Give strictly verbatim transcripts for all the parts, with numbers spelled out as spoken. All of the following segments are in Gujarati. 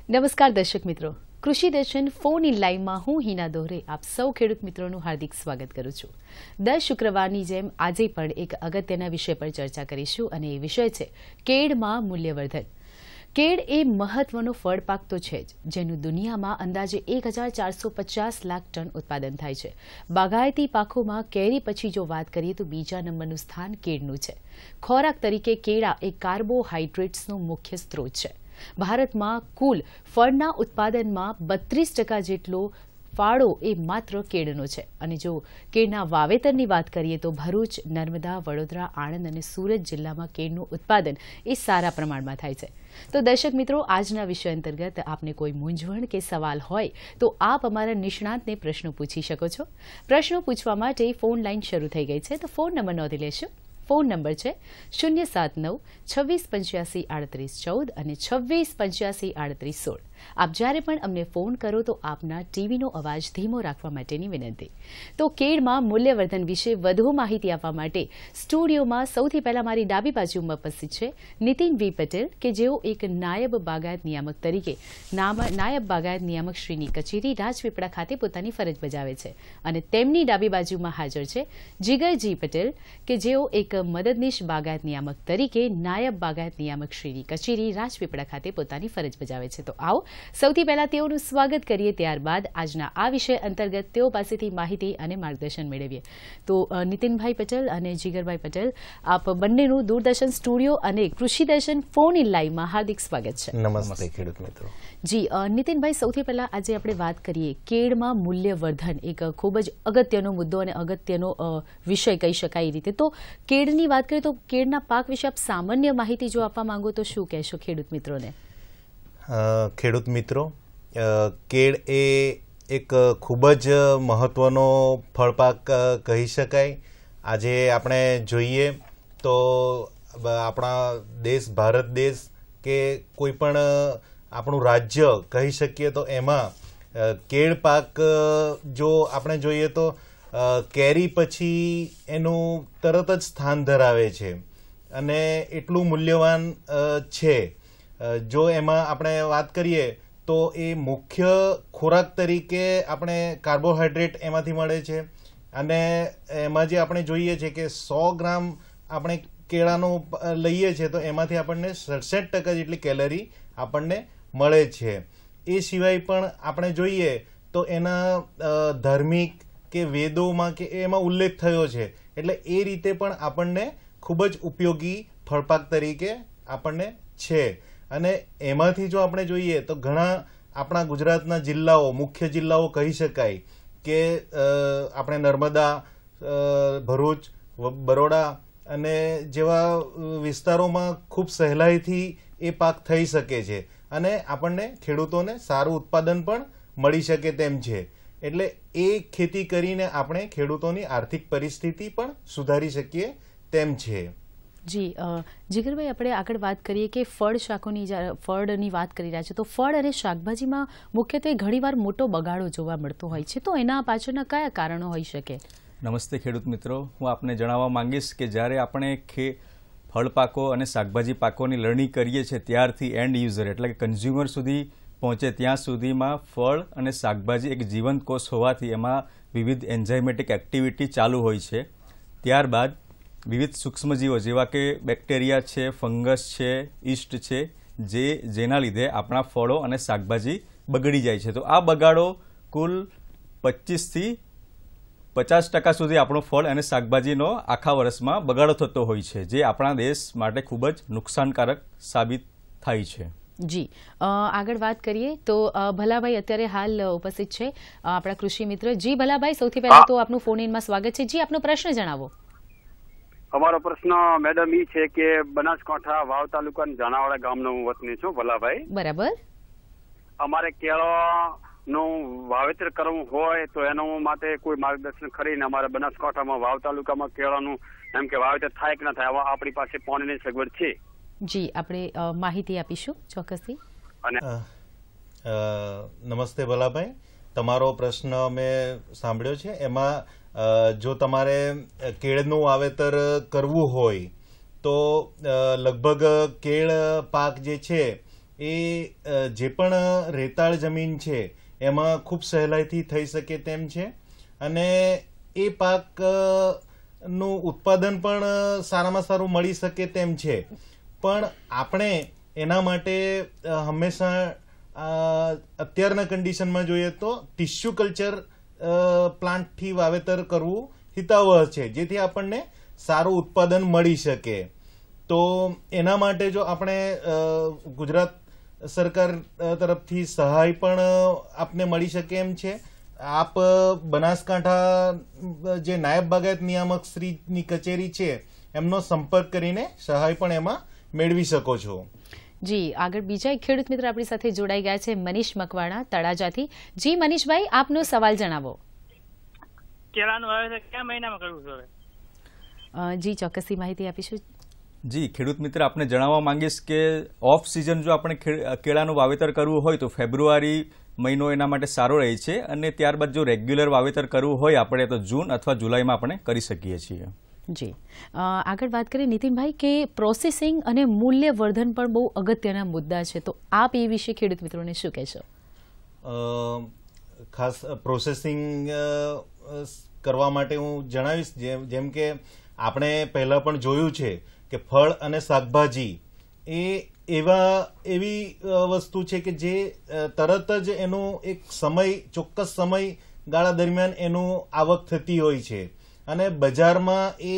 નમસ્કાર દર્શક મિત્રો, કૃષિ દર્શન ફોન ઇન લાઈવમાં હું હિના દોરે આપ સૌ ખેડૂત મિત્રોનું હાર્દિક સ્વાગત કરું છું। દર શુક્રવારની જેમ આજે પણ એક અગત્યના વિષય પર ચર્ચા કરીશું અને એ વિષય છે કેળમાં મૂલ્યવર્ધન। કેળ એ મહત્વનો ફળ પાક તો છે જ, જેનું દુનિયામાં અંદાજે એક હજાર ચારસો પચાસ લાખ ટન ઉત્પાદન થાય છે। બાગાયતી પાકોમાં કેરી પછી જો વાત કરીએ તો બીજા નંબરનું સ્થાન કેળનું છે। ખોરાક તરીકે કેળા એ કાર્બોહાઈડ્રેટ્સનો મુખ્ય સ્ત્રોત છે। ભારતમાં કુલ ફળના ઉત્પાદનમાં બત્રીસ ટકા જેટલો ફાળો એ માત્ર કેળનો છે અને જો કેળના વાવેતરની વાત કરીએ તો ભરૂચ, નર્મદા, વડોદરા, આણંદ અને સુરત જિલ્લામાં કેળનું ઉત્પાદન એ સારા પ્રમાણમાં થાય છે। તો દર્શક મિત્રો, આજના વિષય અંતર્ગત આપને કોઈ મૂંઝવણ કે સવાલ હોય તો આપ અમારા નિષ્ણાતને પ્રશ્નો પૂછી શકો છો। પ્રશ્નો પૂછવા માટે ફોન લાઈન શરૂ થઈ ગઈ છે, તો ફોન નંબર નોંધી લેશો। ફોન નંબર છે શૂન્ય સાત નવ છવ્વીસ પંચ્યાસી આડત્રીસ ચૌદ અને છવ્વીસ પંચ્યાસી આડત્રીસ સોળ। આપ જ્યારે પણ અમને ફોન કરો તો આપના ટીવીનો અવાજ ધીમો રાખવા માટેની વિનંતી। તો કેળમાં મૂલ્યવર્ધન વિશે વધુ માહિતી આપવા માટે સ્ટુડિયોમાં સૌથી પહેલા મારી ડાબી બાજુમાં ઉપસ્થિત છે નીતિન વી પટેલ, કે જેઓ એક નાયબ બાગાયત નિયામક તરીકે નાયબ બાગાયત નિયામક શ્રીની કચેરી રાજપીપળા ખાતે પોતાની ફરજ બજાવે છે અને તેમની ડાબી બાજુમાં હાજર છે જીગરજી પટેલ, કે જેઓ એક મદદનીશ બાગાયત નિયામક તરીકે નાયબ બાગાયત નિયામક શ્રીની કચેરી રાજપીપળા ખાતે પોતાની ફરજ બજાવે છે। તો આવો સૌથી પહેલા તેઓનું સ્વાગત કરીએ, ત્યારબાદ આજના આ વિષય અંતર્ગત તેઓ પાસેથી માહિતી અને માર્ગદર્શન મેળવીએ। તો નીતિનભાઈ પટેલ અને જીગરભાઈ પટેલ, આપ બંનેનું દૂરદર્શન સ્ટુડિયો અને કૃષિ દર્શન ફોન ઇન લાઈવમાં હાર્દિક સ્વાગત છે। નમસ્તે ખેડૂત મિત્રો। જી નીતિનભાઈ, સૌથી પહેલા આજે આપણે વાત કરીએ કેળમાં મૂલ્યવર્ધન, એક ખૂબ જ અગત્યનો મુદ્દો અને અગત્યનો વિષય કહી શકાય એ રીતે। તો કેળની વાત કરીએ તો કેળના પાક વિશે આપ સામાન્ય માહિતી જો આપવા માંગો તો શું કહેશો ખેડૂત મિત્રોને? ખેડૂત મિત્રો, કેળ એ એક ખૂબ જ મહત્વનો ફળપાક કહી શકાય। આજે આપણે જોઈએ તો આપણા દેશ, ભારત દેશ કે કોઈ પણ આપણું રાજ્ય કહી શકીએ તો એમાં કેળ પાક જો આપણે જોઈએ તો કેરી પછી એનું તરત જ સ્થાન ધરાવે છે અને એટલું મૂલ્યવાન છે। જો એમાં આપણે વાત કરીએ તો એ મુખ્ય ખોરાક તરીકે આપણે કાર્બોહાઈડ્રેટ એમાંથી મળે છે અને એમાં જે આપણે જોઈએ છે કે સો ગ્રામ આપણે કેળાનું લઈએ છીએ તો એમાંથી આપણને સડસઠ ટકા જેટલી કેલરી આપણને મળે છે। એ સિવાય પણ આપણે જોઈએ તો એના ધાર્મિક કે વેદોમાં કે એમાં ઉલ્લેખ થયો છે, એટલે એ રીતે પણ આપણને ખૂબ જ ઉપયોગી ફળપાક તરીકે આપણને છે। અને એમાંથી જો આપણે જોઈએ તો ઘણા આપણા ગુજરાતના જિલ્લાઓ, મુખ્ય જિલ્લાઓ કહી શકાય કે આપણે નર્મદા, ભરૂચ, બરોડા અને જેવા વિસ્તારોમાં ખૂબ સહેલાઈથી એ પાક થઈ શકે છે અને આપણને ખેડૂતોને સારું ઉત્પાદન પણ મળી શકે તેમ છે। એટલે એ ખેતી કરીને આપણે ખેડૂતોની આર્થિક પરિસ્થિતિ પણ સુધારી શકીએ તેમ છે। જી જીગરભાઈ, આપણે આગળ વાત કરીએ કે ફળ શાકોની ફળની વાત કરી રહ્યા છે તો ફળ અને શાકભાજીમાં મુખ્યત્વે ઘણીવાર મોટો બગાડો જોવા મળતો હોય છે, તો એના પાછળના કયા કારણો હોઈ શકે? નમસ્તે ખેડૂત મિત્રો, હું આપને જણાવવા માંગીશ કે જ્યારે આપણે ખે ફળ પાકો અને શાકભાજી પાકોની લણણી કરીએ છીએ ત્યારથી એન્ડ યુઝર એટલે કે કન્ઝ્યુમર સુધી પહોંચે ત્યાં સુધીમાં ફળ અને શાકભાજી એક જીવંત કોષ હોવાથી એમાં વિવિધ એન્ઝાઇમેટિક એક્ટિવિટી ચાલુ હોય છે। ત્યારબાદ વિવિધ સૂક્ષ્મજીવો જેવા કે બેક્ટેરિયા છે, ફંગસ છે, ઈસ્ટ છે, જે જેના લીધે આપણા ફળો અને શાકભાજી બગડી જાય છે। તો આ બગાડો કુલ પચીસથી પચાસ ટકા સુધી આપણો ફળ અને શાકભાજીનો આખા વર્ષમાં બગાડો થતો હોય છે, જે આપણા દેશ માટે ખૂબ જ નુકસાનકારક સાબિત થાય છે। જી આગળ વાત કરીએ તો ભલાભાઈ અત્યારે હાલ ઉપસ્થિત છે આપણા કૃષિ મિત્ર। જી ભલાભાઈ, સૌથી પહેલા તો આપનું ફોન ઇનમાં સ્વાગત છે। જી, આપનો પ્રશ્ન જણાવો। અમારો પ્રશ્ન મેડમ એ છે કે બનાસકાંઠા વાવ તાલુકાના જાનાવાડા ગામનો હું વતની છું, ભલાભાઈ। બરાબર। અમારે કેળાનું વાવેતર કરવું હોય તો એનું માટે કોઈ માર્ગદર્શન ખરીને અમારે બનાસકાંઠામાં વાવ તાલુકામાં કેળાનું એમ કે વાવેતર થાય કે ના થાય, આપણી પાસે પાણીની સગવડ છે? જી, આપણે માહિતી આપીશું ચોક્કસથી। અને નમસ્તે ભલાભાઈ, તમારો પ્રશ્ન મેં સાંભળ્યો છે। એમાં જો તમારે કેળનું વાવેતર કરવું હોય તો લગભગ કેળ પાક જે છે એ જે પણ રેતાળ જમીન છે એમાં ખૂબ સહેલાઈથી થઈ શકે તેમ છે અને એ પાક નું ઉત્પાદન પણ સારામાં સારું મળી શકે તેમ છે. પણ આપણે એના માટે હંમેશા અત્યારના કન્ડિશનમાં જોઈએ તો ટિશ્યુ કલ્ચર પ્લાન્ટથી વાવેતર કરવું હિતાવહ છે, જેથી આપણને સારું ઉત્પાદન મળી શકે. તો એના માટે જો આપણે ગુજરાત સરકાર તરફથી સહાય પણ આપને મળી શકે એમ છે. આપ બનાસકાંઠા જે નાયબ બાગાયત નિયામક શ્રીની કચેરી છે એમનો સંપર્ક કરીને સહાય પણ એમાં મેળવી શકો છો. જી, આગળ બીજા એક ખેડૂત મિત્ર આપણી સાથે જોડાઈ ગયા છે, મનીષ મકવાણા તળાજાથી. જી મનીષભાઈ, આપનો સવાલ જણાવો. કેળાનું વાવેતર કયા મહિનામાં કરવું જોઈએ? જી, ચોક્કસથી માહિતી આપીશું. જી, ખેડૂત મિત્ર આપને જણાવવા માંગીશ કે ઓફ સિઝન જો આપણે કેળાનું વાવેતર કરવું હોય તો ફેબ્રુઆરી મહિનો એના માટે સારો રહે છે અને ત્યારબાદ જો રેગ્યુલર વાવેતર કરવું હોય આપણે તો જૂન અથવા જુલાઈમાં આપણે કરી શકીએ છીએ. જી, આગળ વાત કરીએ નીતિનભાઈ કે પ્રોસેસિંગ અને મૂલ્યવર્ધન પણ બહુ અગત્યના મુદ્દા છે, તો આપ એ વિશે ખેડૂત મિત્રોને શું કહેશો? ખાસ પ્રોસેસિંગ કરવા માટે હું જણાવીશ, જેમ જેમ કે આપણે પહેલા પણ જોયું છે કે ફળ અને શાકભાજી એ એવા એવી વસ્તુ છે કે જે તરત જ એનું એક સમય ચોક્કસ સમય ગાળા દરમિયાન એનું આવક થતી હોય છે અને બજારમાં એ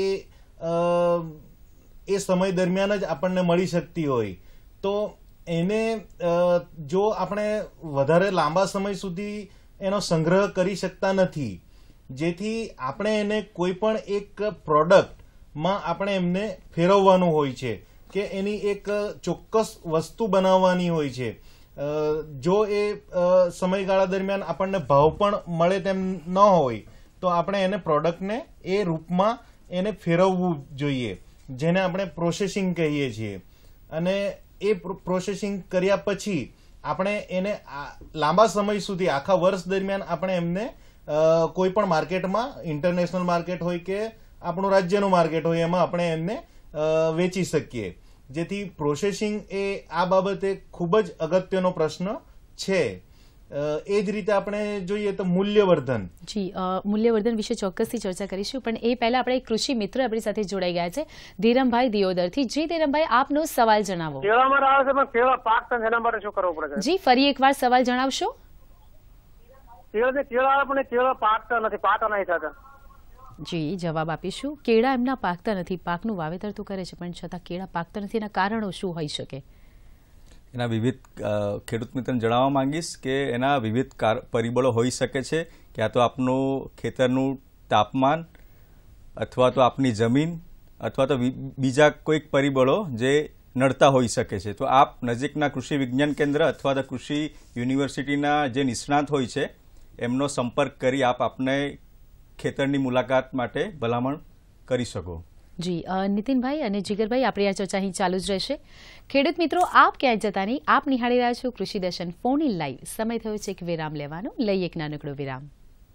એ સમય દરમિયાન જ આપણને મળી શકતી હોય. તો એને જો આપણે વધારે લાંબા સમય સુધી એનો સંગ્રહ કરી શકતા નથી, જેથી આપણે એને કોઈ પણ એક પ્રોડક્ટમાં આપણે એમને ફેરવવાનું હોય છે કે એની એક ચોક્કસ વસ્તુ બનાવવાની હોય છે. જો એ સમયગાળા દરમિયાન આપણને ભાવ પણ મળે તેમ ન હોય તો આપણે એને પ્રોડક્ટને એ રૂપમાં એને ફેરવવું જોઈએ, જેને આપણે પ્રોસેસિંગ કહીએ છીએ. અને એ પ્રોસેસિંગ કર્યા પછી આપણે એને લાંબા સમય સુધી આખા વર્ષ દરમિયાન આપણે એમને કોઈ પણ માર્કેટમાં, ઇન્ટરનેશનલ માર્કેટ હોય કે આપણું રાજ્યનું માર્કેટ હોય, એમાં આપણે એમને વેચી શકીએ. જેથી પ્રોસેસિંગ એ આ બાબતે ખૂબ જ અગત્યનો પ્રશ્ન છે. એ જ રીતે આપણે જોઈએ તો મૂલ્યવર્ધન. જી, મૂલ્યવર્ધન વિશે ચોક્કસથી ચર્ચા કરીશું, પણ એ પહેલા આપણે એક કૃષિ મિત્ર આપણી સાથે જોડાઈ ગયા છે, ધીરમભાઈ દિયોદરથી. જી ધીરમભાઈ, આપનો સવાલ જણાવો. કેળામાં આવે છે પણ કેળા પાકતા એના માટે શું કરવું પડે? જી, ફરી એકવાર સવાલ જણાવશો? કેળા કેળા આવે પણ કેળા પાકતા નથી, પાતા નહીં થતા. જી, જવાબ આપીશું. કેળા એમના પાકતા નથી, પાકનું વાવેતર તો કરે છે પણ છતાં કેળા પાકતા નથી, એના કારણો શું હોઈ શકે? એના વિવિધ ખેડૂત મિત્રને જણાવવા માંગીશ કે એના વિવિધ પરિબળો હોઈ શકે છે. ક્યાં તો આપનું ખેતરનું તાપમાન અથવા તો આપની જમીન અથવા તો બીજા કોઈક પરિબળો જે નડતા હોઈ શકે છે. તો આપ નજીકના કૃષિ વિજ્ઞાન કેન્દ્ર અથવા તો કૃષિ યુનિવર્સિટીના જે નિષ્ણાત હોય છે એમનો સંપર્ક કરી આપ આપને ખેતરની મુલાકાત માટે ભલામણ કરી શકો. જી, નીતિનભાઈ અને જીગરભાઈ, આપણી આ ચર્ચા અહીં ચાલુ જ રહેશે. ખેડૂત મિત્રો, આપ ક્યાંય જતા નહીં, આપ નિહાળી રહ્યા છો કૃષિ દર્શન ફોન ઇન લાઈવ. સમય થયો છે એક વિરામ લેવાનો, લઈ એક નાનકડો વિરામ.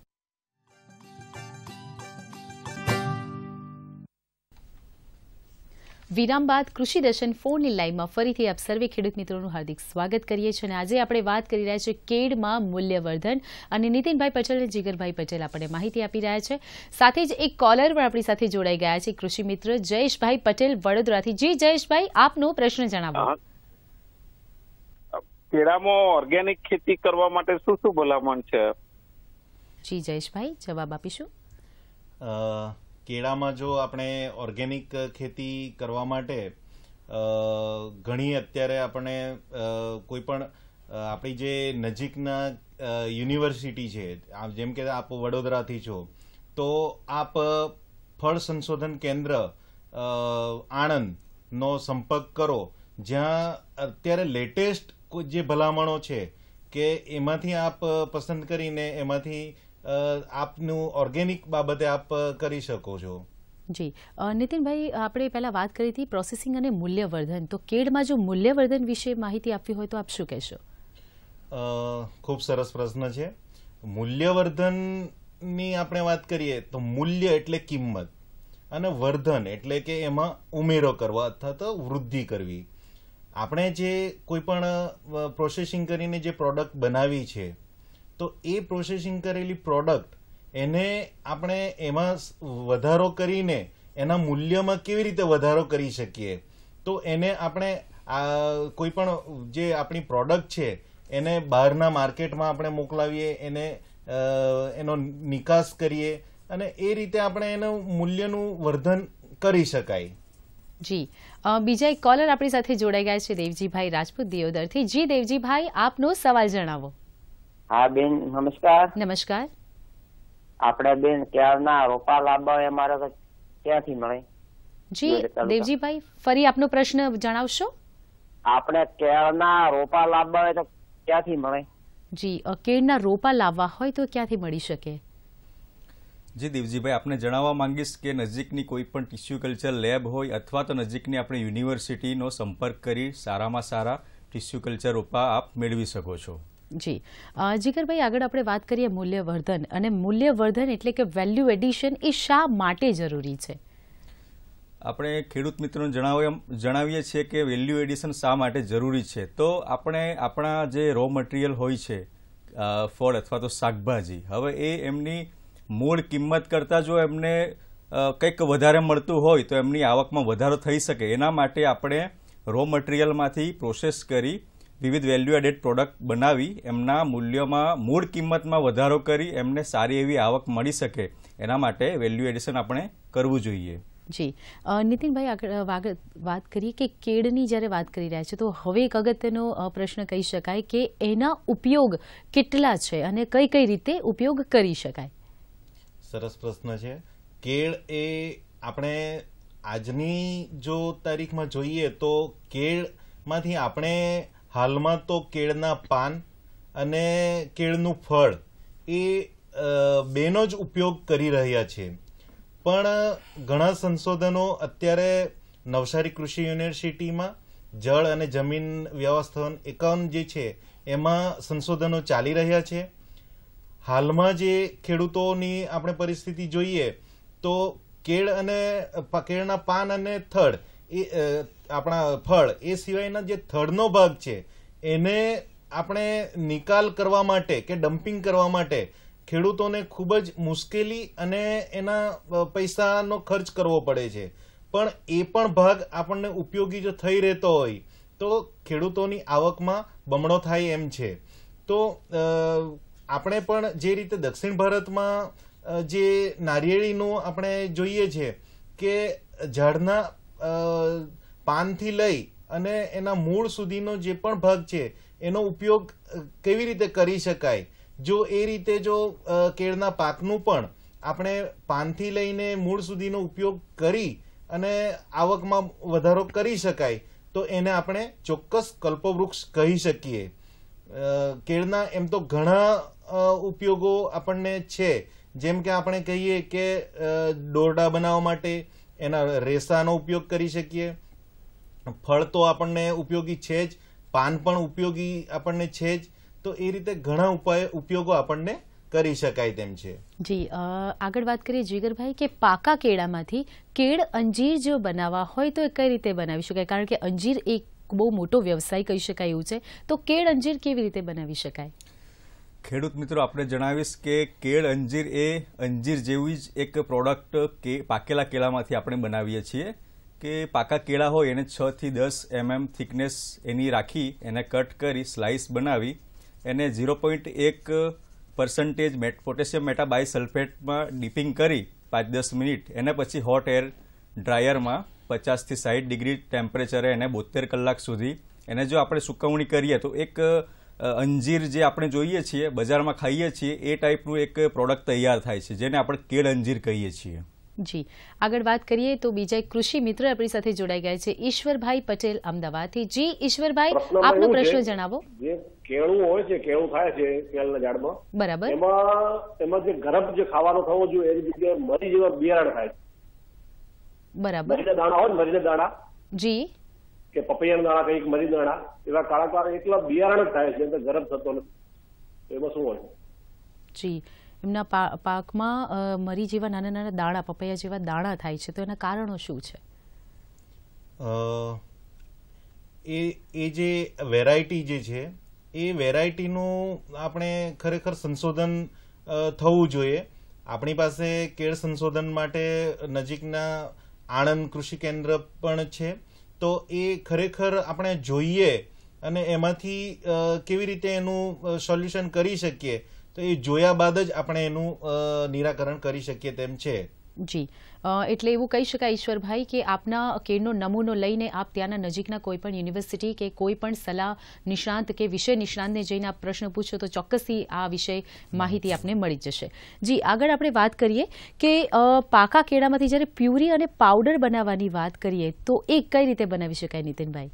વિરામ બાદ કૃષિ દર્શન ફોન ઇન લાઈવમાં ફરીથી આપ સર્વે ખેડૂત મિત્રોનું હાર્દિક સ્વાગત કરીએ છીએ અને આજે આપણે વાત કરી રહ્યા છીએ કેળમાં મૂલ્યવર્ધન અને નીતિનભાઈ પટેલ અને જીગરભાઈ પટેલ આપણને માહિતી આપી રહ્યા છે. સાથે જ એક કોલર પણ આપણી સાથે જોડાઈ ગયા છે, કૃષિ મિત્ર જયેશભાઈ પટેલ વડોદરાથી. જી જયેશભાઈ, આપનો પ્રશ્ન જણાવો. કેળામાં ઓર્ગેનિક ખેતી કરવા માટે શું શું ભલામણ છે? જી જયેશભાઈ, જવાબ આપીશું. કેળામાં જો આપણે ઓર્ગેનિક ખેતી કરવા માટે ઘણી અત્યારે આપણે કોઈ પણ આપણી જે નજીકના યુનિવર્સિટી છે, જેમ કે આપ વડોદરાથી છો તો આપ ફળ સંશોધન કેન્દ્ર આણંદનો સંપર્ક કરો, જ્યાં અત્યારે લેટેસ્ટ જે ભલામણો છે કે એમાંથી આપ પસંદ કરીને એમાંથી આપનું ઓર્ગેનિક બાબતે આપ કરી શકો છો. જી, નીતિનભાઈ, આપણે પહેલા વાત કરી હતી પ્રોસેસિંગ અને મૂલ્યવર્ધન, તો કેળમાં જો મૂલ્યવર્ધન વિશે માહિતી આપવી હોય તો આપ શું કહેશો? ખૂબ સરસ પ્રશ્ન છે. મૂલ્યવર્ધનની આપણે વાત કરીએ તો મૂલ્ય એટલે કિંમત અને વર્ધન એટલે કે એમાં ઉમેરો કરવા અથવા તો વૃદ્ધિ કરવી. આપણે જે કોઈ પણ પ્રોસેસિંગ કરીને જે પ્રોડક્ટ બનાવી છે તો એ પ્રોસેસિંગ કરેલી પ્રોડક્ટ એને આપણે એમાં વધારો કરીને એના મૂલ્યમાં કેવી રીતે વધારો કરી શકીએ. તો એને આપણે આ કોઈ પણ જે આપણી પ્રોડક્ટ છે એને બહારના માર્કેટમાં આપણે મોકલાવીએ, એને એનો નિકાસ કરીએ અને એ રીતે આપણે એનું મૂલ્યનું વર્ધન કરી શકાય. જી, બીજા એક કોલર આપણી સાથે જોડાઈ ગયા છે, દેવજીભાઈ રાજપૂત દિયોદરથી. જી દેવજીભાઈ, આપનો સવાલ જણાવો. હા બેન, નમસ્કાર. નમસ્કાર. આપણે બેન કેળના રોપા લાવવા અમારે તો ક્યાંથી મળે? જી દેવજીભાઈ, ફરી આપનો પ્રશ્ન જણાવશો? આપણે કેળના રોપા લાવવા હોય તો ક્યાંથી મળે? જી, કેળના રોપા લાવવા હોય તો ક્યાંથી મળી શકે? જી દેવજીભાઈ, આપને જણાવવા માંગીશ કે નજીકની કોઈ પણ ટિશ્યુ કલ્ચર લેબ હોય અથવા તો નજીકની આપણે યુનિવર્સિટીનો સંપર્ક કરી સારામાં સારા ટિશ્યુ કલ્ચર રોપા આપ મેળવી શકો છો. જી, જીગરભાઈ, આગળ આપણે વાત કરીએ મૂલ્યવર્ધન, અને મૂલ્યવર્ધન એટલે કે વેલ્યુ એડિશન એ શા માટે જરૂરી છે? આપણે ખેડૂત મિત્રોને જણાવીએ છીએ કે વેલ્યુ એડિશન શા માટે જરૂરી છે. તો આપણે આપણા જે રો મટીરિયલ હોય છે, ફળ અથવા તો શાકભાજી, હવે એ એમની મૂળ કિંમત કરતાં જો એમને કંઈક વધારે મળતું હોય તો એમની આવકમાં વધારો થઈ શકે. એના માટે આપણે રો મટીરિયલમાંથી પ્રોસેસ કરી વિવિધ વેલ્યુ એડેડ પ્રોડક્ટ બનાવી એમના મૂલ્યમાં મૂળ કિંમતમાં વધારો કરી એમને સારી એવી આવક મળી શકે, એના માટે વેલ્યુ એડિશન આપણે કરવું જોઈએ. જી, નીતિનભાઈ, આગળ વાત કરીએ કે કેળની જ્યારે વાત કરી રહ્યા છે તો હવે એક અગત્યનો પ્રશ્ન કહી શકાય કે એના ઉપયોગ કેટલા છે અને કઈ કઈ રીતે ઉપયોગ કરી શકાય? સરસ પ્રશ્ન છે. કેળ એ આપણે આજની જો તારીખમાં જોઈએ તો કેળમાંથી આપણે હાલમાં તો કેળના પાન અને કેળનું ફળ એ બેનો જ ઉપયોગ કરી રહ્યા છે. પણ ઘણા સંશોધનો અત્યારે નવસારી કૃષિ યુનિવર્સિટીમાં જળ અને જમીન વ્યવસ્થાપન એકમ જે છે એમાં સંશોધનો ચાલી રહ્યા છે. હાલમાં જે ખેડૂતોની આપણે પરિસ્થિતિ જોઈએ તો કેળ અને કેળના પાન અને થડ એ આપણા ફળ એ સિવાયના જે થડનો ભાગ છે એને આપણે નિકાલ કરવા માટે કે ડમ્પિંગ કરવા માટે ખેડૂતોને ખૂબ જ મુશ્કેલી અને એના પૈસાનો ખર્ચ કરવો પડે છે. પણ એ પણ ભાગ આપણને ઉપયોગી જો થઈ રહેતો હોય તો ખેડૂતોની આવકમાં બમણો થાય એમ છે. તો આપણે પણ જે રીતે દક્ષિણ ભારતમાં જે નારિયેળીનું આપણે જોઈએ છે કે ઝાડના પાનથી લઈ અને એના મૂળ સુધીનો જે પણ ભાગ છે એનો ઉપયોગ કેવી રીતે કરી શકાય, જો એ રીતે જો કેળના પાકનું પણ આપણે પાનથી લઈને મૂળ સુધીનો ઉપયોગ કરી અને આવકમાં વધારો કરી શકાય તો એને આપણે ચોક્કસ કલ્પવૃક્ષ કહી શકીએ. કેળના એમ તો ઘણા ઉપયોગો આપણને છે, જેમ કે આપણે કહીએ કે દોરડા બનાવવા માટે એના રેસાનો ઉપયોગ કરી શકીએ. ફળ તો આપણને ઉપયોગી છે જ, પાન પણ ઉપયોગી આપણને છે જ. તો એ રીતે ઘણા ઉપાય ઉપયોગો આપણને કરી શકાય તેમ છે. જી, આગળ વાત કરીએ જીગરભાઈ કે પાકા કેળામાંથી કેળ અંજીર જો બનાવવા હોય તો એ કઈ રીતે બનાવી શકાય? કારણ કે અંજીર એક બહુ મોટો વ્યવસાય કહી શકાય એવું છે, તો કેળ અંજીર કેવી રીતે બનાવી શકાય? ખેડૂત મિત્રો, આપણે જણાવીશ કે કેળ અંજીર એ અંજીર જેવી જ એક પ્રોડક્ટ કે પાકેલા કેળામાંથી આપણે બનાવીએ છીએ. કે પાકા કેળા હોય એને છ થી દસ એમએમ થિકનેસ એની રાખી એને કટ કરી સ્લાઇસ બનાવી એને ઝીરો પોઈન્ટ એક પર્સન્ટેજ પોટેશિયમ મેટાબાઈ સલ્ફેટમાં ડીપિંગ કરી પાંચ દસ મિનિટ એને પછી હોટ એર ડ્રાયરમાં પચાસથી સાઠ ડિગ્રી ટેમ્પરેચરે એને બોતેર કલાક સુધી એને જો આપણે સુકવણી કરીએ તો એક અંજીર જે આપણે જોઈએ છીએ બજારમાં ખાઈએ છીએ એ ટાઈપનું એક પ્રોડક્ટ તૈયાર થાય છે, જેને આપણે કેળ અંજીર કહીએ છીએ. જી, આગળ વાત કરીએ તો બીજા એક કૃષિ મિત્ર આપણી સાથે જોડાઈ ગયા છે, ઈશ્વરભાઈ પટેલ અમદાવાદથી. જી ઈશ્વરભાઈ, આપનો પ્રશ્ન જણાવો. જે કેળું હોય છે, કેળું થાય છે કેળના ઝાડમાં, બરાબર, એમાં એમાં જે ગરબ જે ખાવાનો થવો જોઈએ એની જગ્યાએ મરી જેવા બિયારણ થાય. બરાબર, મરીના દાણા હોય ને, મરીના દાણા, જી, કે પપૈયાના દાણા, કઈક મરી દાણા, એવા કાળા કાળા એકલા બિયારણ જ થાય છે, એટલે ગરબ થતો નથી. એમાં શું હોય? જી, એમના પાકમાં મરી જેવા નાના નાના દાણા, પપૈયા જેવા દાણા થાય છે, તો એના કારણો શું છે? એ એ જે વેરાયટી જે છે એ વેરાયટીનું આપણે ખરેખર સંશોધન થવું જોઈએ. આપણી પાસે કેળ સંશોધન માટે નજીકના આણંદ કૃષિ કેન્દ્ર પણ છે, તો એ ખરેખર આપણે જોઈએ અને એમાંથી કેવી રીતે એનું સોલ્યુશન કરી શકીએ, તો એ જોયા બાદ જ આપણે એનું નિરાકરણ કરી શકીએ તેમ છે. જી, એટલે એવું કહી શકાય ઈશ્વરભાઈ કે આપના કેળનો નમૂનો લઈને આપ ત્યાંના નજીકના કોઈ પણ યુનિવર્સિટી કે કોઈ પણ સલાહ નિષ્ણાંત કે વિષય નિષ્ણાંતને જઈને આપ પ્રશ્ન પૂછો તો ચોક્કસથી આ વિષય માહિતી આપને મળી જશે. જી, આગળ આપણે વાત કરીએ કે પાકા કેળામાંથી જ્યારે પ્યુરી અને પાવડર બનાવવાની વાત કરીએ તો એ કઈ રીતે બનાવી શકાય નીતિનભાઈ?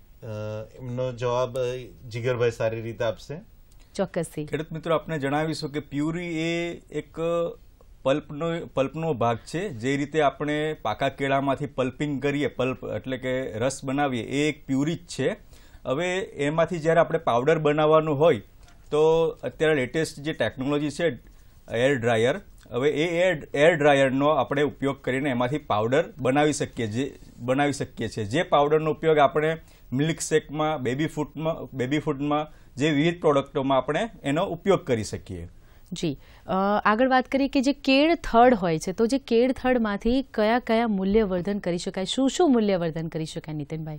એમનો જવાબ જીગરભાઈ સારી રીતે આપશે. ચોક્કસથી. ખેડૂત મિત્રો, આપને જણાવીશું કે પ્યુરી એ એક પલ્પનો પલ્પનો ભાગ છે. જે રીતે આપણે પાકા કેળામાંથી પલ્પિંગ કરીએ, પલ્પ એટલે કે રસ બનાવીએ, એ એક પ્યુરી જ છે. હવે એમાંથી જ્યારે આપણે પાવડર બનાવવાનું હોય તો અત્યારે લેટેસ્ટ જે ટેકનોલોજી છે એર ડ્રાયર, હવે એ એર એર ડ્રાયરનો આપણે ઉપયોગ કરીને એમાંથી પાવડર બનાવી શકીએ જે બનાવી શકીએ છીએ જે પાવડરનો ઉપયોગ આપણે મિલ્ક શેકમાં, બેબી ફૂડમાં બેબી ફૂડમાં જે વિવિધ પ્રોડક્ટોમાં આપણે એનો ઉપયોગ કરી શકીએ. જી, આગળ વાત કરીએ કે જે કેળ થડ હોય છે, તો જે કેળ થડમાંથી કયા કયા મૂલ્યવર્ધન કરી શકાય, શું શું મૂલ્યવર્ધન કરી શકાય નીતિનભાઈ?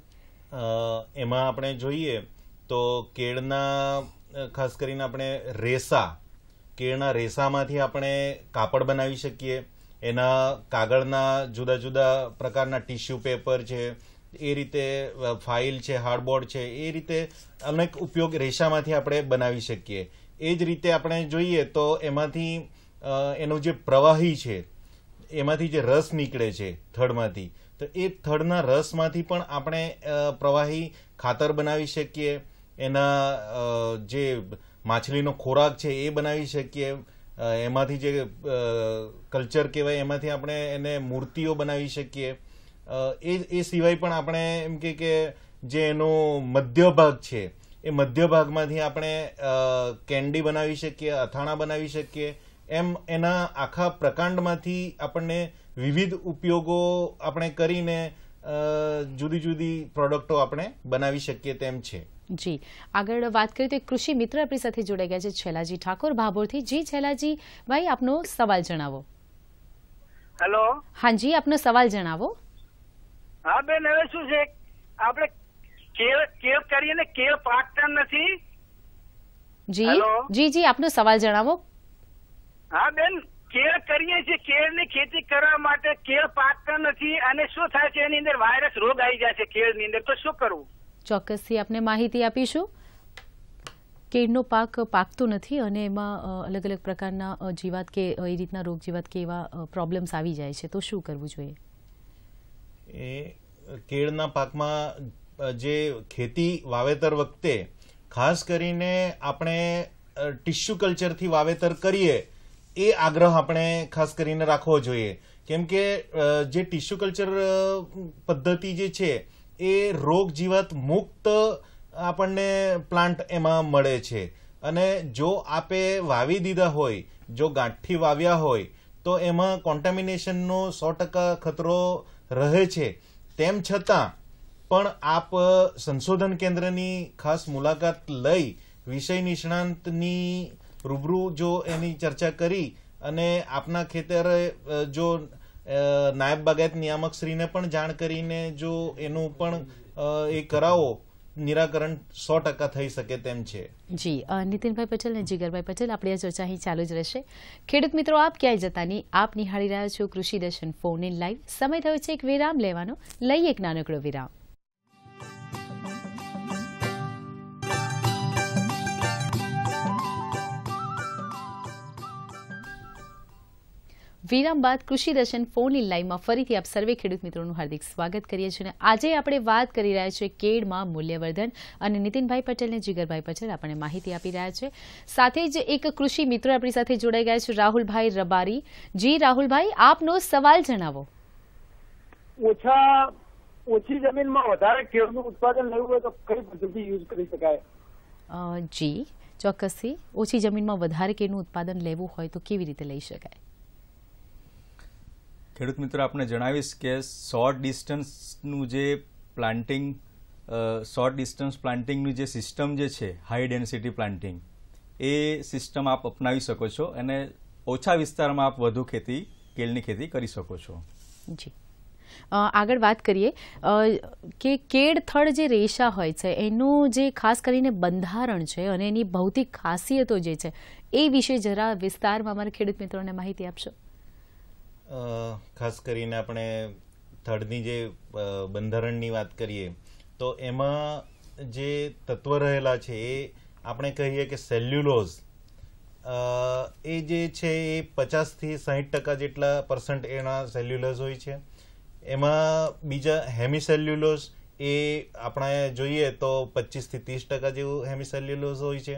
એમાં આપણે જોઈએ તો કેળના ખાસ કરીને આપણે રેસા, કેળના રેસામાંથી આપણે કાપડ બનાવી શકીએ. એના કાગળના જુદા જુદા પ્રકારના ટીશ્યુ પેપર છે, એ રીતે ફાઇલ છે, હાર્ડબોર્ડ છે, એ રીતે અનેક ઉપયોગ રેસામાંથી આપણે બનાવી શકીએ. એ જ રીતે આપણે જોઈએ તો એમાંથી એનો જે પ્રવાહી છે, એમાંથી જે રસ નીકળે છે થડમાંથી, તો એ થડના રસમાંથી પણ આપણે પ્રવાહી ખાતર બનાવી શકીએ. એના જે માછલીનો ખોરાક છે એ બનાવી શકીએ. એમાંથી જે કલ્ચર કહેવાય એમાંથી આપણે એને મૂર્તિઓ બનાવી શકીએ. એ એ સિવાય પણ આપણે એમ કે જે એનો મધ્ય ભાગ છે એ મધ્ય ભાગમાંથી આપણે કેન્ડી બનાવી શકીએ, અથાણા બનાવી શકીએ. એમ એના આખા પ્રકાંડમાંથી આપણને વિવિધ ઉપયોગો આપણે કરીને જુદી જુદી પ્રોડક્ટો આપણે બનાવી શકીએ તેમ છે. જી, આગળ વાત કરીએ તો કૃષિ મિત્ર આપણી સાથે જોડાઈ ગયા છે છેલાજી ઠાકોર ભાભોરથી. જી છેલાજી ભાઈ, આપનો સવાલ જણાવો. હેલો. હાજી, આપનો સવાલ જણાવો. હા બેન, હવે શું છે, આપણે કેળ કેળ કરીએ ને કેળ પાકતા નથી. જી જી જી આપનો સવાલ જણાવો. હા બેન, કેળ કરીએ છીએ, કેળની ખેતી કરવા માટે કેળ પાકતા નથી અને શું થાય છે એની અંદર વાયરસ રોગ આવી જાય છે કેળની અંદર, તો શું કરવું? ચોક્કસથી આપને માહિતી આપીશું. કેળનો પાક પાકતો નથી અને એમાં અલગ અલગ પ્રકારના જીવાત કે એ રીતના રોગ જીવાત કે એવા પ્રોબ્લેમ્સ આવી જાય છે, તો શું કરવું જોઈએ? એ કેળના પાકમાં જે ખેતી વાવેતર વખતે ખાસ કરીને આપણે ટિશ્યુ કલ્ચરથી વાવેતર કરીએ એ આગ્રહ આપણે ખાસ કરીને રાખવો જોઈએ. કેમ કે જે ટિશ્યુ કલ્ચર પદ્ધતિ જે છે એ રોગ જીવાત મુક્ત આપણને પ્લાન્ટ એમાં મળે છે. અને જો આપે વાવી દીધા હોય, જો ગાંઠથી વાવ્યા હોય, તો એમાં કોન્ટામિનેશનનો સો ટકા ખતરો રહે છે. તેમ છતાં પણ આપ સંશોધન કેન્દ્રની ખાસ મુલાકાત લઈ વિષય નિષ્ણાંતની રૂબરૂ જો એની ચર્ચા કરી અને આપના ખેતરે જો નાયબ બાગાયત નિયામક શ્રીને પણ જાણ કરીને જો એનું પણ એ કરાવો, નિરાકરણ સો ટકા થઈ શકે તેમ છે. જી, નીતિનભાઈ પટેલ અને જીગરભાઈ પટેલ, આપણી આ ચર્ચા અહીં ચાલુ જ રહેશે. ખેડૂત મિત્રો, આપ ક્યાંય જતા નહીં, આપ નિહાળી રહ્યા છો કૃષિ દર્શન ફોન ઇન લાઈવ. સમય થયો છે એક વિરામ લેવાનો. લઈએ એક નાનકડો વિરામ. વિરામ બાદ કૃષિ દર્શન ફોન ઇન લાઈવમાં ફરીથી આપ સર્વે ખેડૂત મિત્રોનું હાર્દિક સ્વાગત કરીએ છીએ. આજે આપણે વાત કરી રહ્યા છીએ કેળમાં મૂલ્યવર્ધન અને નીતિનભાઈ પટેલ અને જીગરભાઈ પટેલ આપણને માહિતી આપી રહ્યા છે. સાથે જ એક કૃષિ મિત્ર આપણી સાથે જોડાઈ ગયા છે, રાહુલભાઈ રબારી. જી રાહુલભાઈ, આપનો સવાલ જણાવો. ઓછા ઓછી જમીનમાં વધારે કેળનું ઉત્પાદન લેવું હોય તો કઈ પદ્ધતિ યુઝ કરી શકાય? જી ચોક્કસથી. ઓછી જમીનમાં વધારે કેળનું ઉત્પાદન લેવું હોય તો કેવી રીતે લઈ શકાય? ખેડૂત મિત્રો, આપણે જણાવીશ કે શોર્ટ ડિસ્ટન્સનું જે પ્લાન્ટિંગ શોર્ટ ડિસ્ટન્સ પ્લાન્ટિંગની જે સિસ્ટમ જે છે હાઈ ડેન્સિટી પ્લાન્ટિંગ એ સિસ્ટમ આપ અપનાવી શકો છો અને ઓછા વિસ્તારમાં આપ વધુ ખેતી કેળની ખેતી કરી શકો છો. જી આગળ વાત કરીએ કે કેળ થડ જે રેશા હોય છે એનું જે ખાસ કરીને બંધારણ છે અને એની ભૌતિક ખાસિયતો જે છે એ વિશે જરા વિસ્તારમાં અમારા ખેડૂત મિત્રોને માહિતી આપશો. ખાસ કરીને આપણે થડની જે બંધારણની વાત કરીએ તો એમાં જે તત્વ રહેલા છે એ આપણે કહીએ કે સેલ્યુલોઝ એ જે છે એ પચાસથી સાહીઠ ટકા જેટલા પર્સન્ટ એના સેલ્યુલોઝ હોય છે. એમાં બીજા હેમિસેલ્યુલોઝ એ આપણે જોઈએ તો પચીસથી ત્રીસ ટકા જેવું હેમિસેલ્યુલોઝ હોય છે.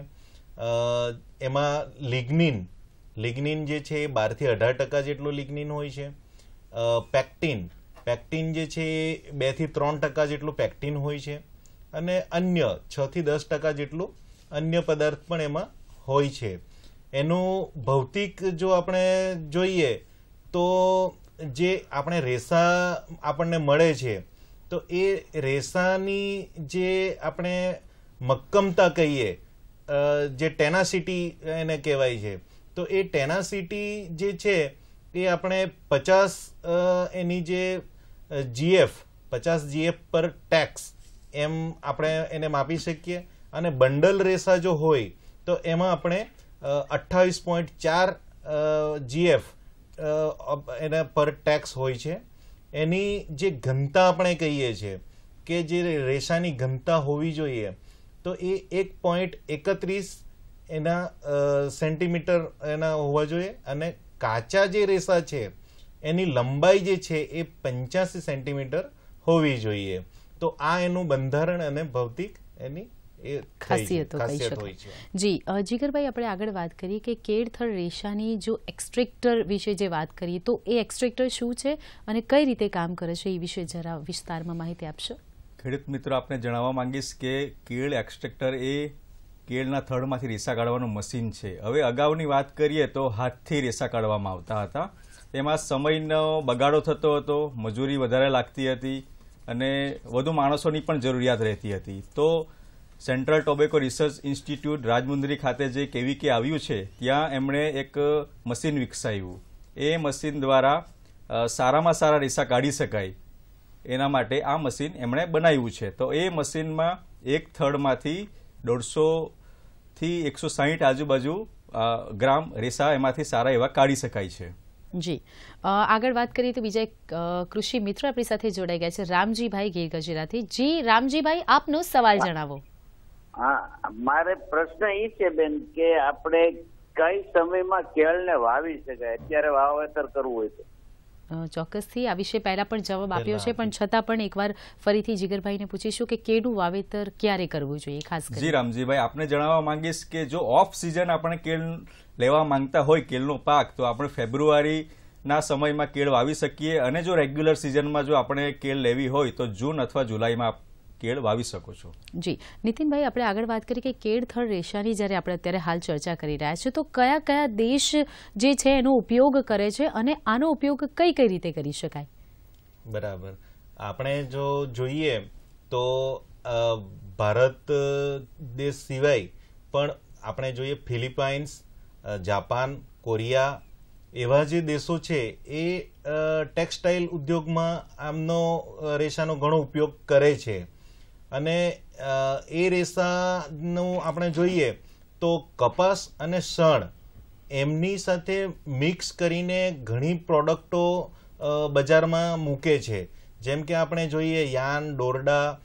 એમાં લિગ્નિન લિગ્નિન જે છે એ બારથી અઢાર ટકા જેટલું લિગ્નિન હોય છે. પેક્ટિન પેક્ટિન જે છે એ બેથી ત્રણ ટકા જેટલું પેક્ટિન હોય છે અને અન્ય છ થી દસ ટકા જેટલું અન્ય પદાર્થ પણ એમાં હોય છે. એનું ભૌતિક જો આપણે જોઈએ તો જે આપણે રેસા આપણને મળે છે તો એ રેસાની જે આપણે મક્કમતા કહીએ જે ટેનાસિટી એને કહેવાય છે તો એ ટેનાસિટી જે છે એ આપણે પચાસ એની જે જીએફ પચાસ જીએફ પર ટેક્સ એમ આપણે એને માપી શકીએ અને બંડલ રેસા જો હોય તો એમાં આપણે અઠ્ઠાવીસ પોઈન્ટ ચાર જીએફ એના પર ટેક્સ હોય છે. એની જે ઘનતા આપણે કહીએ છીએ કે જે રેસાની ઘનતા હોવી જોઈએ તો એ એક પોઈન્ટ એકત્રીસ એના સેન્ટીમીટર એના હોવા જોઈએ અને કાચા જે રેસા છે એની લંબાઈ જે છે એ પંચ્યાસી સેન્ટીમીટર હોવી જોઈએ. તો આ એનું બંધારણ અને ભૌતિક એની ખાસિયતો કહી શકાય. જી જીગરભાઈ આપણે આગળ વાત કરીએ કે કેળ થડ રેશાની જો એક્સ્ટ્રેક્ટર વિશે જે વાત કરીએ તો એ એક્સ્ટ્રેક્ટર શું છે અને કઈ રીતે કામ કરે છે એ વિશે જરા વિસ્તારમાં માહિતી આપશો. ખેડૂત મિત્રો આપને જણાવવા માંગીશ કે કેળ એક્સ્ટ્રેક્ટર એ કેળના થડમાંથી રેસા કાઢવાનું મશીન છે. હવે અગાઉની વાત કરીએ તો હાથથી રેસા કાઢવામાં આવતા હતા. એમાં સમયનો બગાડો થતો હતો, મજૂરી વધારે લાગતી હતી અને વધુ માણસોની પણ જરૂરિયાત રહેતી હતી. તો central tobacco research institute Rajahmundry ખાતે જે કેવીકે આવ્યું છે ત્યાં એમણે એક મશીન વિકસાવ્યું. એ મશીન દ્વારા સારામાં સારા રેસા કાઢી શકાય એના માટે આ મશીન એમણે બનાવ્યું છે. તો એ મશીનમાં એક થડમાંથી દોઢસોથી એકસો સાહીઠ આજુબાજુ ગ્રામ રેસા એમાંથી સારા એવા કાઢી શકાય છે. જી આગળ વાત કરીએ તો બીજા એક કૃષિ મિત્ર આપણી સાથે જોડાઈ ગયા છે રામજીભાઈ ગીર ગજરાથી. જી રામજીભાઈ આપનો સવાલ જણાવો. હા મારે પ્રશ્ન એ છે બેન કે આપણે કઈ સમયમાં કેળને વાવી શકાય અત્યારે વાવેતર કરવું હોય તો? ચોક્કસથી આ વિશે પહેલા પણ જવાબ આપ્યો છે પણ છતાં પણ એકવાર ફરીથી જીગરભાઈને પૂછીશું કે કેળનું વાવેતર ક્યારે કરવું જોઈએ ખાસ કરીને. જી રામજીભાઈ આપને જણાવવા માંગીશ કે જો ઓફ સિઝન આપણે કેળ લેવા માંગતા હોય કેળનો પાક તો આપણે ફેબ્રુઆરીના સમયમાં કેળ વાવી શકીએ અને જો રેગ્યુલર સિઝનમાં જો આપણે કેળ લેવી હોય તો જૂન અથવા જુલાઈમાં કેળ વાવી શકો છો. જી નીતિનભાઈ આપણે આગળ વાત કરી કે કેળ થડ રેશાની જ્યારે આપણે અત્યારે હાલ ચર્ચા કરી રહ્યા છીએ તો કયા કયા દેશ જે છે એનો ઉપયોગ કરે છે અને આનો ઉપયોગ કઈ કઈ રીતે કરી શકાય? બરાબર આપણે જો જોઈએ તો ભારત દેશ સિવાય પણ આપણે જોઈએ ફિલિપાઇન્સ, જાપાન, કોરિયા એવા જે દેશો છે એ ટેક્સટાઇલ ઉદ્યોગમાં આમનો રેસાનો ઘણો ઉપયોગ કરે છે અને એ રેસાનું આપણે જોઈએ તો કપાસ અને શણ એમની સાથે મિક્સ કરીને ઘણી પ્રોડક્ટો બજારમાં મૂકે છે. જેમ કે આપણે જોઈએ યાન, દોરડા,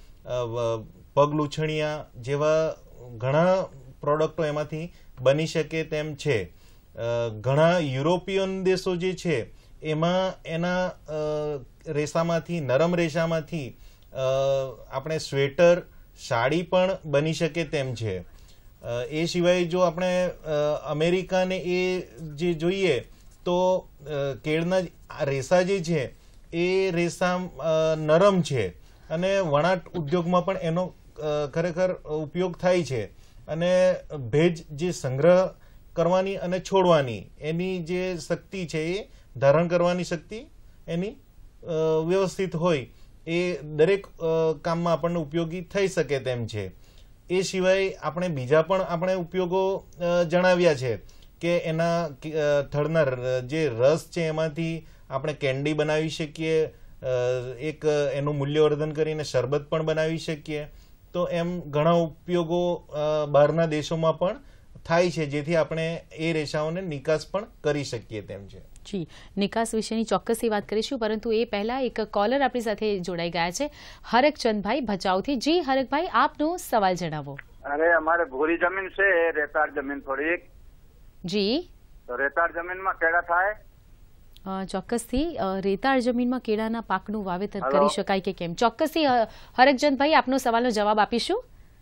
પગલૂછણિયા જેવા ઘણા પ્રોડક્ટો એમાંથી બની શકે તેમ છે. ઘણા યુરોપિયન દેશો જે છે એમાં એના રેસામાંથી નરમ રેસામાંથી આપણે સ્વેટર, સાડી પણ બની શકે તેમ છે. એ સિવાય જો આપણે અમેરિકાને એ જે જોઈએ તો કેળના રેસા જે છે એ રેસા નરમ છે અને વણાટ ઉદ્યોગમાં પણ એનો ખરેખર ઉપયોગ થાય છે અને ભેજ જે સંગ્રહ કરવાની અને છોડવાની એની જે શક્તિ છે એ ધારણ કરવાની શક્તિ એની વ્યવસ્થિત હોય એ દરેક કામમાં આપણને ઉપયોગી થઈ શકે તેમ છે. એ સિવાય આપણે બીજા પણ આપણે ઉપયોગો જણાવ્યા છે કે એના થડના જે રસ છે એમાંથી આપણે કેન્ડી બનાવી શકીએ, એક એનું મૂલ્યવર્ધન કરીને શરબત પણ બનાવી શકીએ. તો એમ ઘણા ઉપયોગો બહારના દેશોમાં પણ થાય છે, જેથી આપણે એ રેસાઓને નિકાસ પણ કરી શકીએ તેમ છે. જી, નિકાસ વિશેની ચોક્કસથી વાત કરીશું, પરંતુ એ પહેલા એક કોલર આપણી સાથે જોડાઈ ગયા છે, હરકચંદભાઈ ભચાઉથી. જી હરકભાઈ, આપનો સવાલ જણાવો. અરે અમારે ભૂરી જમીન છે, રેતાળ જમીન થોડીક. જી, તો રેતાળ જમીનમાં કેળા થાય? ચોક્કસથી રેતાળ જમીનમાં કેળાના પાકનું વાવેતર કરી શકાય કે કેમ? ચોક્કસથી હરકચંદભાઈ આપનો સવાલનો જવાબ આપીશું.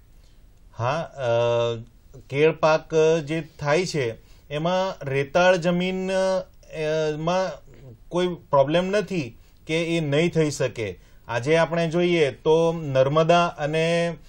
હા, કેળ પાક જે થાય છે એમાં રેતાળ જમીન માં કોઈ પ્રોબ્લેમ નથી કે એ નહીં થઈ શકે. આજે આપણે જોઈએ તો નર્મદા અને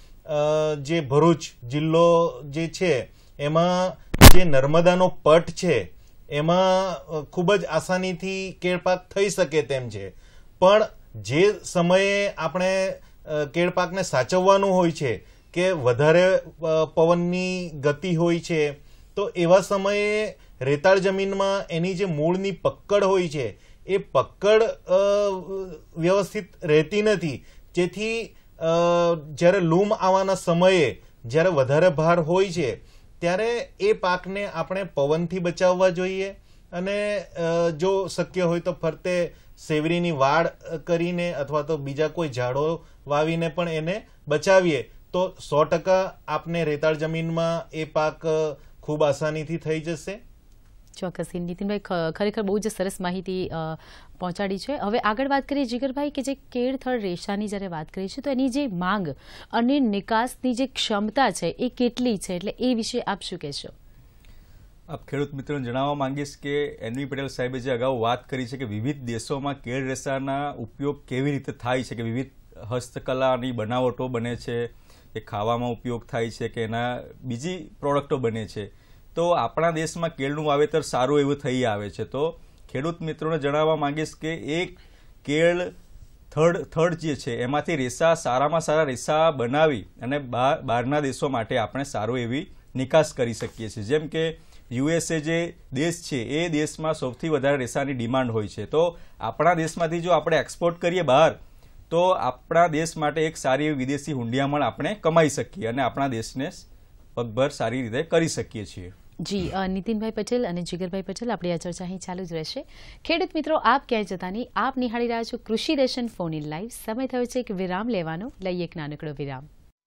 જે ભરૂચ જિલ્લો જે છે એમાં જે નર્મદાનો પટ છે એમાં ખૂબ જ આસાનીથી કેળ પાક થઈ શકે તેમ છે. પણ જે સમયે આપણે કેળ પાકને સાચવવાનું હોય છે કે વધારે પવનની ગતિ હોય છે, તો એવા સમયે રેતાળ જમીનમાં એની જે મૂળની પકડ હોય છે એ પકડ વ્યવસ્થિત રહેતી નથી, જેથી જ્યારે લૂમ આવવાના સમયે જ્યારે વધારે ભાર હોય છે ત્યારે એ પાકને આપણે પવનથી બચાવવા જોઈએ. અને જો શક્ય હોય તો ફરતે સેવરીની વાડ કરીને અથવા તો બીજા કોઈ ઝાડો વાવીને પણ એને બચાવીએ તો સો ટકા આપને રેતાળ જમીનમાં એ પાક ખૂબ આસાનીથી થઈ જશે. ચોક્કસ નીતિનભાઈ, ખરેખર બહુ જ સરસ માહિતી પહોંચાડી છે. હવે આગળ વાત કરીએ જીગરભાઈ કે જે કેળ થડ રેસાની જ્યારે વાત કરીએ છીએ તો એની જે માંગ અને નિકાસની જે ક્ષમતા છે એ કેટલી છે, એટલે એ વિશે આપ શું કહેશો? આપ ખેડૂત મિત્રોને જણાવવા માંગીશ કે એનવી પટેલ સાહેબે જે અગાઉ વાત કરી છે કે વિવિધ દેશોમાં કેળ રેસાના ઉપયોગ કેવી રીતે થાય છે, કે વિવિધ હસ્તકલાની બનાવટો બને છે, એ ખાવામાં ઉપયોગ થાય છે કે એના બીજી પ્રોડક્ટો બને છે. તો આપણા દેશમાં કેળનું વાવેતર સારું એવું થઈ આવે છે. તો ખેડૂત મિત્રોને જણાવવા માંગીશ કે એક કેળ થડ થડ જે છે એમાંથી રેસા સારામાં સારા રેસા બનાવી અને બહાર બહારના દેશો માટે આપણે સારું એવી નિકાસ કરી શકીએ છીએ. જેમ કે યુએસએ જે દેશ છે એ દેશમાં સૌથી વધારે રેસાની ડિમાન્ડ હોય છે. તો આપણા દેશમાંથી જો આપણે એક્સપોર્ટ કરીએ બહાર તો આપણા દેશ માટે એક સારી એવી વિદેશી હુંડિયામણ આપણે કમાઈ શકીએ અને આપણા દેશને પગભર સારી રીતે કરી શકીએ છીએ. જી, નીતિનભાઈ પટેલ અને જીગરભાઈ પટેલ, આપણી આ ચર્ચા અહીં ચાલુ જ રહેશે. ખેડૂત મિત્રો, આપ ક્યાંય જતા નહીં, આપ નિહાળી રહ્યા છો કૃષિ દર્શન ફોન ઇન લાઈવ. સમય થયો છે એક વિરામ લેવાનો. લઈએ એક નાનકડો વિરામ.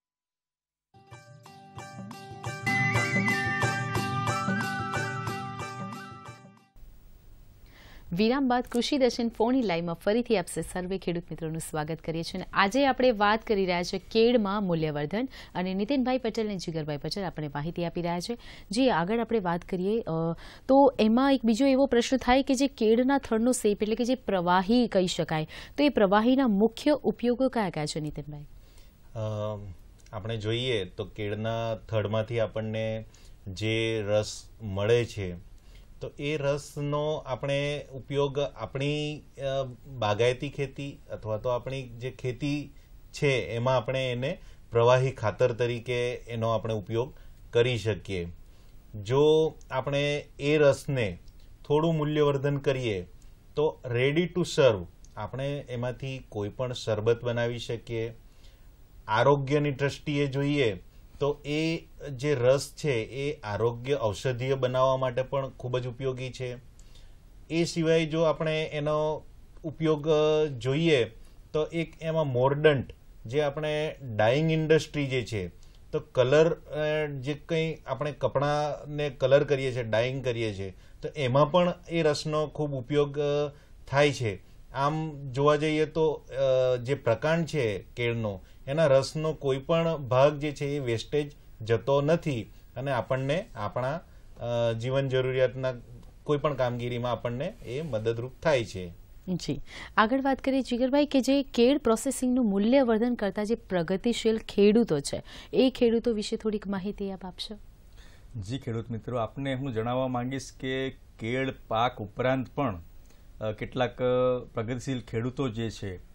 વિરામ બાદ કૃષિ દર્શન ફોન ઇન લાઈવમાં ફરીથી આપ સર્વે ખેડૂત મિત્રોનું સ્વાગત કરીએ છીએ. અને આજે આપણે વાત કરી રહ્યા છીએ કેળમાં મૂલ્યવર્ધન, અને નીતિનભાઈ પટેલ અને જીગરભાઈ પટેલ આપણે માહિતી આપી રહ્યા છે. જે આગળ આપણે વાત કરીએ તો એમાં એક બીજો એવો પ્રશ્ન થાય કે જે કેળના થડનો શેપ એટલે કે જે પ્રવાહી કહી શકાય, તો એ પ્રવાહીના મુખ્ય ઉપયોગો કયા કયા છે નીતિનભાઈ? આપણે જોઈએ તો કેળના થડમાંથી આપણને જે રસ મળે છે તો એ રસનો આપણે ઉપયોગ આપણી બાગાયતી ખેતી અથવા તો આપણી જે ખેતી છે એમાં આપણે એને પ્રવાહી ખાતર તરીકે એનો આપણે ઉપયોગ કરી શકીએ. જો આપણે એ રસને થોડું મૂલ્યવર્ધન કરીએ તો રેડી ટુ સર્વ આપણે એમાંથી કોઈ પણ શરબત બનાવી શકીએ. આરોગ્યની દ્રષ્ટિએ જોઈએ તો એ જે રસ છે એ આરોગ્ય ઔષધીય બનાવવા માટે પણ ખૂબ જ ઉપયોગી છે. એ સિવાય જો આપણે એનો ઉપયોગ જોઈએ તો એક એમાં મોર્ડન્ટ જે આપણે ડાઇંગ ઇન્ડસ્ટ્રી જે છે તો કલર જે કંઈ આપણે કપડાને કલર કરીએ છીએ, ડાઇંગ કરીએ છીએ, તો એમાં પણ એ રસનો ખૂબ ઉપયોગ થાય છે. આમ જોવા જઈએ તો જે પ્રકાંડ છે કેળનો, એના રસનો કોઈ પણ ભાગ જે છે એ વેસ્ટેજ જતો નથી અને આપણને આપણા જીવન જરૂરિયાતના કોઈ પણ કામગીરીમાં આપણને એ મદદરૂપ થાય છે. જી, આગળ વાત કરીએ જીગરભાઈ કે જે કેળ પ્રોસેસિંગનું મૂલ્યવર્ધન કરતા જે પ્રગતિશીલ ખેડૂતો છે એ ખેડૂતો વિશે થોડીક માહિતી આપ આપશો? જી ખેડૂત મિત્રો, આપને હું જણાવવા માંગીશ કે કેળ પાક ઉપરાંત પણ કેટલાક પ્રગતિશીલ ખેડૂતો જે છે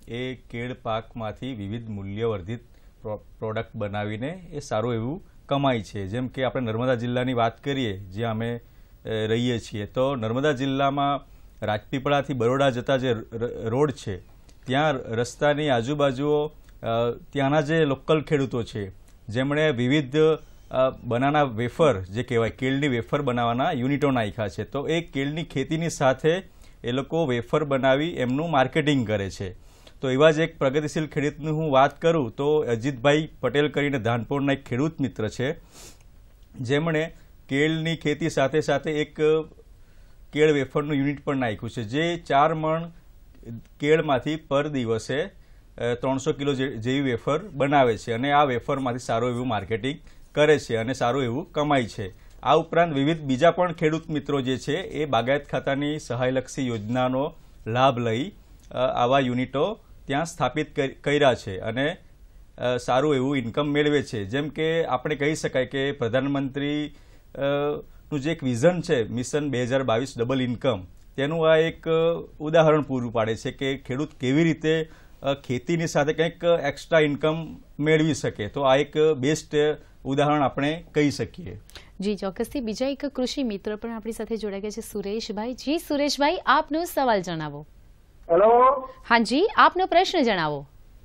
એ કેળ પાકમાંથી વિવિધ મૂલ્યવર્ધિત પ્રોડક્ટ બનાવીને એ સારું એવું કમાય છે. જેમ કે આપણે નર્મદા જિલ્લાની વાત કરીએ, જ્યાં અમે રહીએ છીએ, તો નર્મદા જિલ્લામાં રાજપીપળાથી બરોડા જતા જે રોડ છે, ત્યાં રસ્તાની આજુબાજુઓ ત્યાંના જે લોકલ ખેડૂતો છે, જેમણે વિવિધ બનાના વેફર જે કહેવાય કેળની વેફર બનાવવાના યુનિટો નાખ્યા છે. તો એ કેળની ખેતીની સાથે એ લોકો વેફર બનાવી એમનું માર્કેટિંગ કરે છે. તો એવા જ એક પ્રગતિશીલ ખેડૂતની હું વાત કરું તો અજીતભાઈ પટેલ કરીને ધાનપોરના એક ખેડૂત મિત્ર છે, જેમણે કેળની ખેતી સાથે સાથે એક કેળ વેફરનું યુનિટ પણ નાખ્યું છે, જે ચાર મણ કેળમાંથી પર દિવસે ત્રણસો કિલો જેવી વેફર બનાવે છે અને આ વેફરમાંથી સારું એવું માર્કેટિંગ કરે છે અને સારું એવું કમાય છે. આ ઉપરાંત વિવિધ બીજા પણ ખેડૂત મિત્રો જે છે એ બાગાયત ખાતાની સહાયલક્ષી યોજનાનો લાભ લઈ આવા યુનિટો ત્યાં સ્થાપિત કર્યા છે અને સારું એવું ઇન્કમ મેળવે છે. જેમ કે આપણે કહી શકાય કે પ્રધાનમંત્રી નું જે એક વિઝન છે મિશન બે હજાર બાવીસ ડબલ ઇન્કમ, તેનું આ એક ઉદાહરણ પૂરું પાડે છે કે ખેડૂત કેવી રીતે ખેતીની સાથે કંઈક એક્સ્ટ્રા ઇન્કમ મેળવી શકે. તો આ એક બેસ્ટ ઉદાહરણ આપણે કહી શકીએ. જી ચોક્કસથી. બીજા એક કૃષિ મિત્ર પણ આપણી સાથે જોડાઈ ગયા છે, સુરેશભાઈ. જી સુરેશભાઈ, આપનો સવાલ જણાવો. હેલો. હા જી, આપનો પ્રશ્ન જણાવો.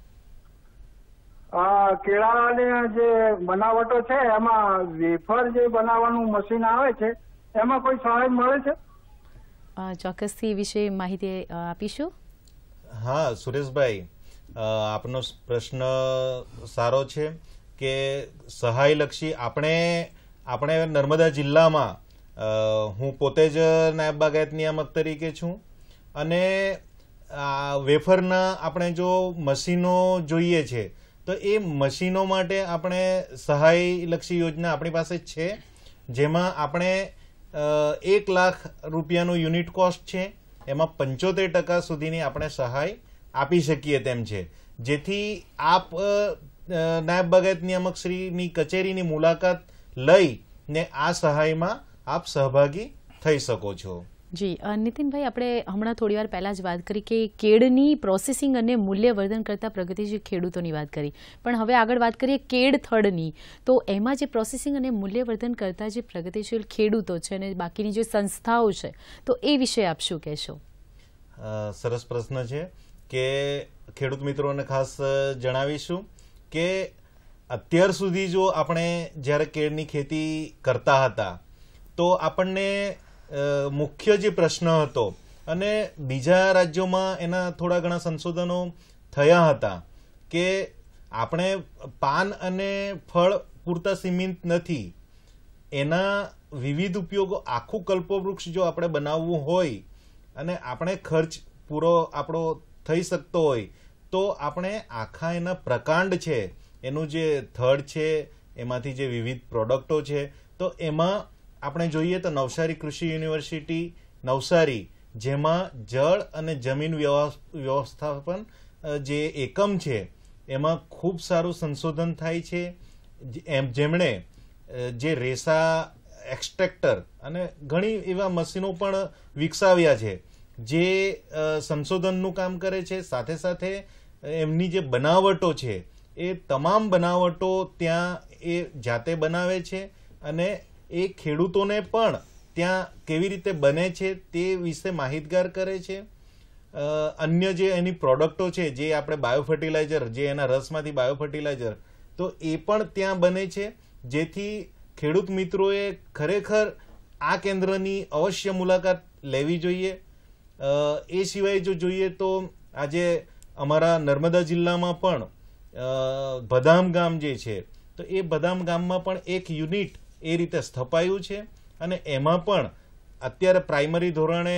કેળાની જે બનાવટો છે એમાં વેફર જે બનાવવાનું મશીન આવે છે એમાં કોઈ સહાય મળે છે? ચોક્કસથી એ વિશે માહિતી આપીશું. હા સુરેશભાઈ, આપનો પ્રશ્ન સારો છે કે સહાયલક્ષી આપણે આપણે નર્મદા જિલ્લામાં, હું પોતે જ નાયબ બાગાયત નિયામક તરીકે છું અને વેફરના આપણે જો મશીનો જોઈએ છે તો એ મશીનો માટે આપણે સહાયલક્ષી યોજના આપણી પાસે છે, જેમાં આપણે એક લાખ રૂપિયાનું યુનિટ કોસ્ટ છે, એમાં પંચોતેર ટકા સુધીની આપણે સહાય આપી શકીએ તેમ છે, જેથી આપ નાયબ બાગાયત નિયામક શ્રીની કચેરીની મુલાકાત લઈને આ સહાયમાં આપ સહભાગી થઈ શકો છો. જી નીતિનભાઈ, આપણે હમણાં થોડી વાર પહેલા જ વાત કરી કે કેળની પ્રોસેસિંગ અને મૂલ્યવર્ધન કરતા પ્રગતિશીલ ખેડૂતોની વાત કરી, પણ હવે આગળ વાત કરીએ કેળ થડની. તો એમાં જે પ્રોસેસિંગ અને મૂલ્યવર્ધન કરતા જે પ્રગતિશીલ ખેડૂતો છે અને બાકીની જે સંસ્થાઓ છે, તો એ વિશે આપ શું કહેશો? સરસ પ્રશ્ન છે કે ખેડૂત મિત્રોને ખાસ જણાવીશું કે અત્યાર સુધી જો આપણે જ્યારે કેળની ખેતી કરતા હતા તો આપણને મુખ્ય જે પ્રશ્ન હતો, અને બીજા રાજ્યોમાં એના થોડા ઘણા સંશોધનો થયા હતા, કે આપણે પાન અને ફળ પૂરતા સીમિત નથી, એના વિવિધ ઉપયોગો, આખું કલ્પવૃક્ષ જો આપણે બનાવવું હોય અને આપણે ખર્ચ પૂરો આપણો થઈ શકતો હોય તો આપણે આખા એના પ્રકાંડ છે, એનું જે થડ છે, એમાંથી જે વિવિધ પ્રોડક્ટો છે, તો એમાં આપણે જોઈએ તો નવસારી કૃષિ યુનિવર્સિટી નવસારી, જેમાં જળ અને જમીન વ્યવસ્થાપન જે એકમ છે એમાં ખૂબ સારું સંશોધન થાય છે, એમ જેમણે જે રેસા એક્સટ્રેક્ટર અને ઘણી એવા મશીનો પણ વિકસાવ્યા છે જે સંશોધનનું કામ કરે છે. સાથે સાથે એમની જે બનાવટો છે એ તમામ બનાવટો ત્યાં એ જાતે બનાવે છે અને એ ખેડૂતોને પણ ત્યાં કેવી રીતે બને છે તે વિશે માહિતગાર કરે છે. અન્ય જે એની પ્રોડક્ટો છે, જે આપણે બાયોફર્ટિલાઇઝર, જે એના રસમાંથી બાયોફર્ટિલાઇઝર, તો એ પણ ત્યાં બને છે, જેથી ખેડૂત મિત્રોએ ખરેખર આ કેન્દ્રની અવશ્ય મુલાકાત લેવી જોઈએ. એ સિવાય જો જોઈએ તો આજે અમારા નર્મદા જિલ્લામાં પણ બદામ ગામ જે છે, તો એ બદામ ગામમાં પણ એક યુનિટ એ રીતે સ્થપાયું છે અને એમાં પણ અત્યારે પ્રાઇમરી ધોરણે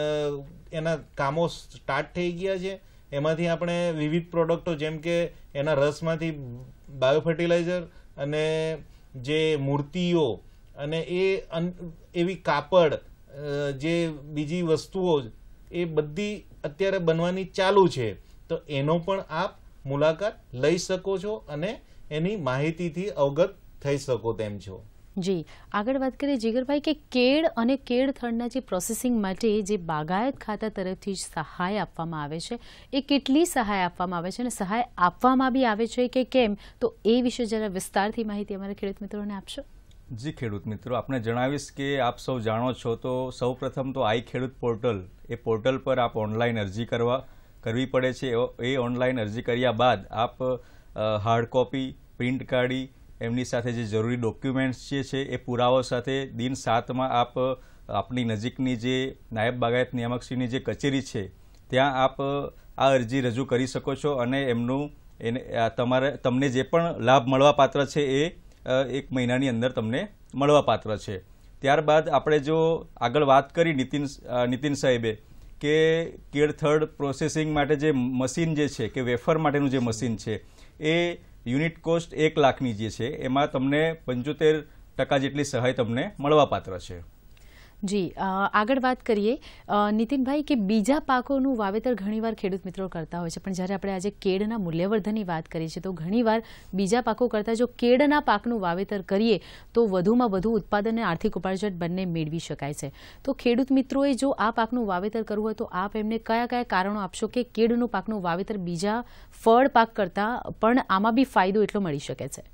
એના કામો સ્ટાર્ટ થઈ ગયા છે. એમાંથી આપણે વિવિધ પ્રોડક્ટો, જેમ કે એના રસમાંથી બાયોફર્ટિલાઇઝર અને જે મૂર્તિઓ અને એ એવી કાપડ, જે બીજી વસ્તુઓ, એ બધી અત્યારે બનવાની ચાલુ છે. તો એનો પણ આપ મુલાકાત લઈ શકો છો અને એની માહિતીથી અવગત થઈ શકો તેમ છો. જી, આગળ વાત કરીએ જીગરભાઈ કે કેળ અને કેળ થડના જે પ્રોસેસિંગ માટે જે બાગાયત ખાતા તરફથી સહાય આપવામાં આવે છે એ કેટલી સહાય આપવામાં આવે છે અને સહાય આપવામાં બી આવે છે કે કેમ, તો એ વિશે જરા વિસ્તારથી માહિતી અમારા ખેડૂત મિત્રોને આપશો. જી ખેડૂત મિત્રો, આપને જણાવીશ કે આપ સૌ જાણો છો તો સૌ પ્રથમ તો આઈ ખેડૂત પોર્ટલ, એ પોર્ટલ પર આપ ઓનલાઈન અરજી કરવા કરવી પડે છે. એ ઓનલાઈન અરજી કર્યા બાદ આપ હાર્ડ કોપી પ્રિન્ટ કાઢી એમની સાથે જે જરૂરી ડોક્યુમેન્ટ્સ જે છે એ પુરાવો સાથે દિન સાતમાં આપ આપની નજીકની જે નાયબ બાગાયત નિયામકશ્રીની જે કચેરી છે ત્યાં આપ આ અરજી રજૂ કરી શકો છો અને એમનું એને તમારે તમને જે પણ લાભ મળવાપાત્ર છે એ એક મહિનાની અંદર તમને મળવાપાત્ર છે. ત્યારબાદ આપણે જો આગળ વાત કરી નીતિન નીતિન સાહેબે કે કેળ થર્ડ પ્રોસેસિંગ માટે જે મશીન જે છે કે વેફર માટેનું જે મશીન છે એ યુનિટ કોસ્ટ એક લાખની જે છે એમાં તમને પંચોતેર ટકા જેટલી સહાય તમને મળવાપાત્ર છે. જી, આગળ વાત કરીએ નીતિનભાઈ કે બીજા પાકોનું વાવેતર ઘણીવાર ખેડૂત મિત્રો કરતા હોય છે, પણ જ્યારે આપણે આજે કેળના મૂલ્યવર્ધનની વાત કરીએ છીએ તો ઘણીવાર બીજા પાકો કરતાં જો કેળના પાકનું વાવેતર કરીએ તો વધુમાં વધુ ઉત્પાદન અને આર્થિક ઉપાર્જન બંને મેળવી શકાય છે. તો ખેડૂત મિત્રોએ જો આ પાકનું વાવેતર કરવું હોય તો આપ એમને કયા કયા કારણો આપશો કે કેળનું પાકનું વાવેતર બીજા ફળ પાક કરતાં પણ આમાં બી ફાયદો એટલો મળી શકે છે?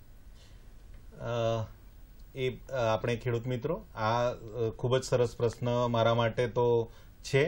એ આપણે ખેડૂત મિત્રો, આ ખૂબ જ સરસ પ્રશ્ન મારા માટે તો છે.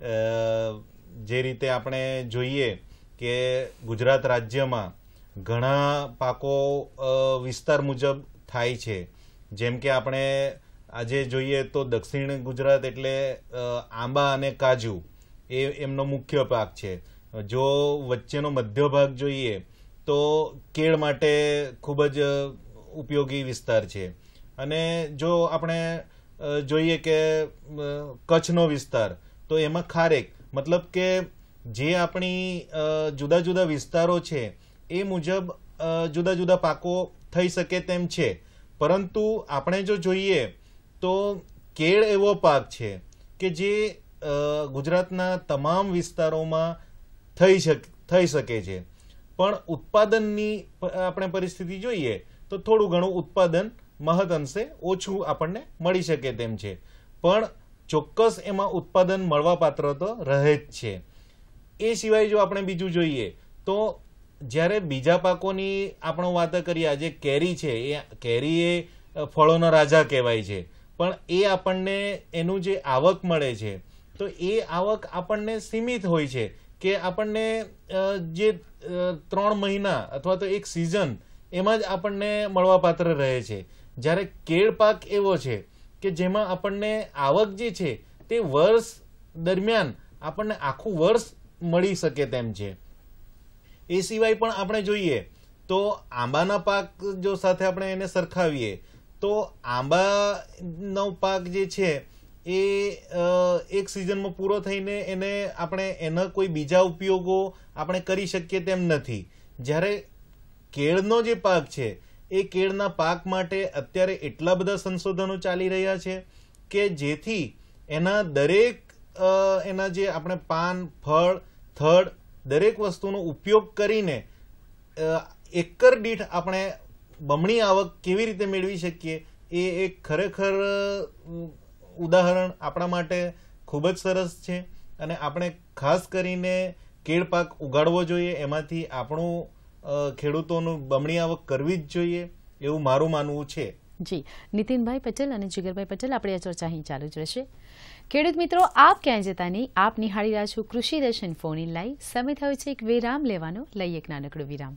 જે રીતે આપણે જોઈએ કે ગુજરાત રાજ્યમાં ઘણા પાકો વિસ્તાર મુજબ થાય છે. જેમ કે આપણે આજે જોઈએ તો દક્ષિણ ગુજરાત એટલે આંબા અને કાજુ એ એમનો મુખ્ય પાક છે. જો વચ્ચેનો મધ્ય ભાગ જોઈએ તો કેળ માટે ખૂબ જ ઉપયોગી વિસ્તાર છે. અને જો આપણે જોઈએ કે કચ્છનો વિસ્તાર તો એમાં ખારેક, મતલબ કે જે આપણી જુદા જુદા વિસ્તારો છે એ મુજબ જુદા જુદા પાકો થઈ શકે તેમ છે. પરંતુ આપણે જો જોઈએ તો કેળ એવો પાક છે કે જે ગુજરાતના તમામ વિસ્તારોમાં થઈ શકે થઈ શકે છે, પણ ઉત્પાદનની આપણે પરિસ્થિતિ જોઈએ તો થોડું ઘણું ઉત્પાદન મહદ અંશે ઓછું આપણને મળી શકે તેમ છે, પણ ચોક્કસ એમાં ઉત્પાદન મળવાપાત્ર તો રહે જ છે. એ સિવાય જો આપણે બીજું જોઈએ તો જ્યારે બીજા પાકોની આપણે વાત કરીએ, આજે કેરી છે, એ કેરી એ ફળોનો રાજા કહેવાય છે, પણ એ આપણને એનું જે આવક મળે છે તો એ આવક આપણને સીમિત હોય છે કે આપણને જે ત્રણ મહિના અથવા તો એક સિઝન એમાં જ આપણને મળવાપાત્ર રહે છે. જ્યારે કેળ પાક એવો છે કે જેમાં આપણને આવક જે છે તે વર્ષ દરમિયાન આપણને આખું વર્ષ મળી શકે તેમ છે. એ સિવાય પણ આપણે જોઈએ તો આંબાના પાક જો સાથે આપણે એને સરખાવીએ તો આંબાનો પાક જે છે એ એક સિઝનમાં પૂરો થઈને એને આપણે એના કોઈ બીજા ઉપયોગો આપણે કરી શકીએ તેમ નથી. જ્યારે કેળનો જે પાક છે એ કેળના પાક માટે અત્યારે એટલા બધા સંશોધનો ચાલી રહ્યા છે કે જેથી એના દરેક એના જે આપણે પાન, ફળ, થડ દરેક વસ્તુનો ઉપયોગ કરીને એકર દીઠ આપણે બમણી આવક કેવી રીતે મેળવી શકીએ એ એક ખરેખર ઉદાહરણ આપણા માટે ખૂબ જ સરસ છે. અને આપણે ખાસ કરીને કેળ પાક ઉગાડવો જોઈએ, એમાંથી આપણું ખેડૂતોનું બમણી આવક કરવી જ જોઈએ એવું મારું માનવું છે. જી, નીતિનભાઈ પટેલ અને જીગરભાઈ પટેલ, આપણી આ ચર્ચા અહીં ચાલુ જ રહેશે. ખેડૂત મિત્રો, આપ ક્યાંય જતા નહીં, આપ નિહાળી રહ્યા છો કૃષિ દર્શન ફોન ઇન લાઈવ. સમય થયો છે એક વિરામ લેવાનો, લઈએ એક નાનકડો વિરામ.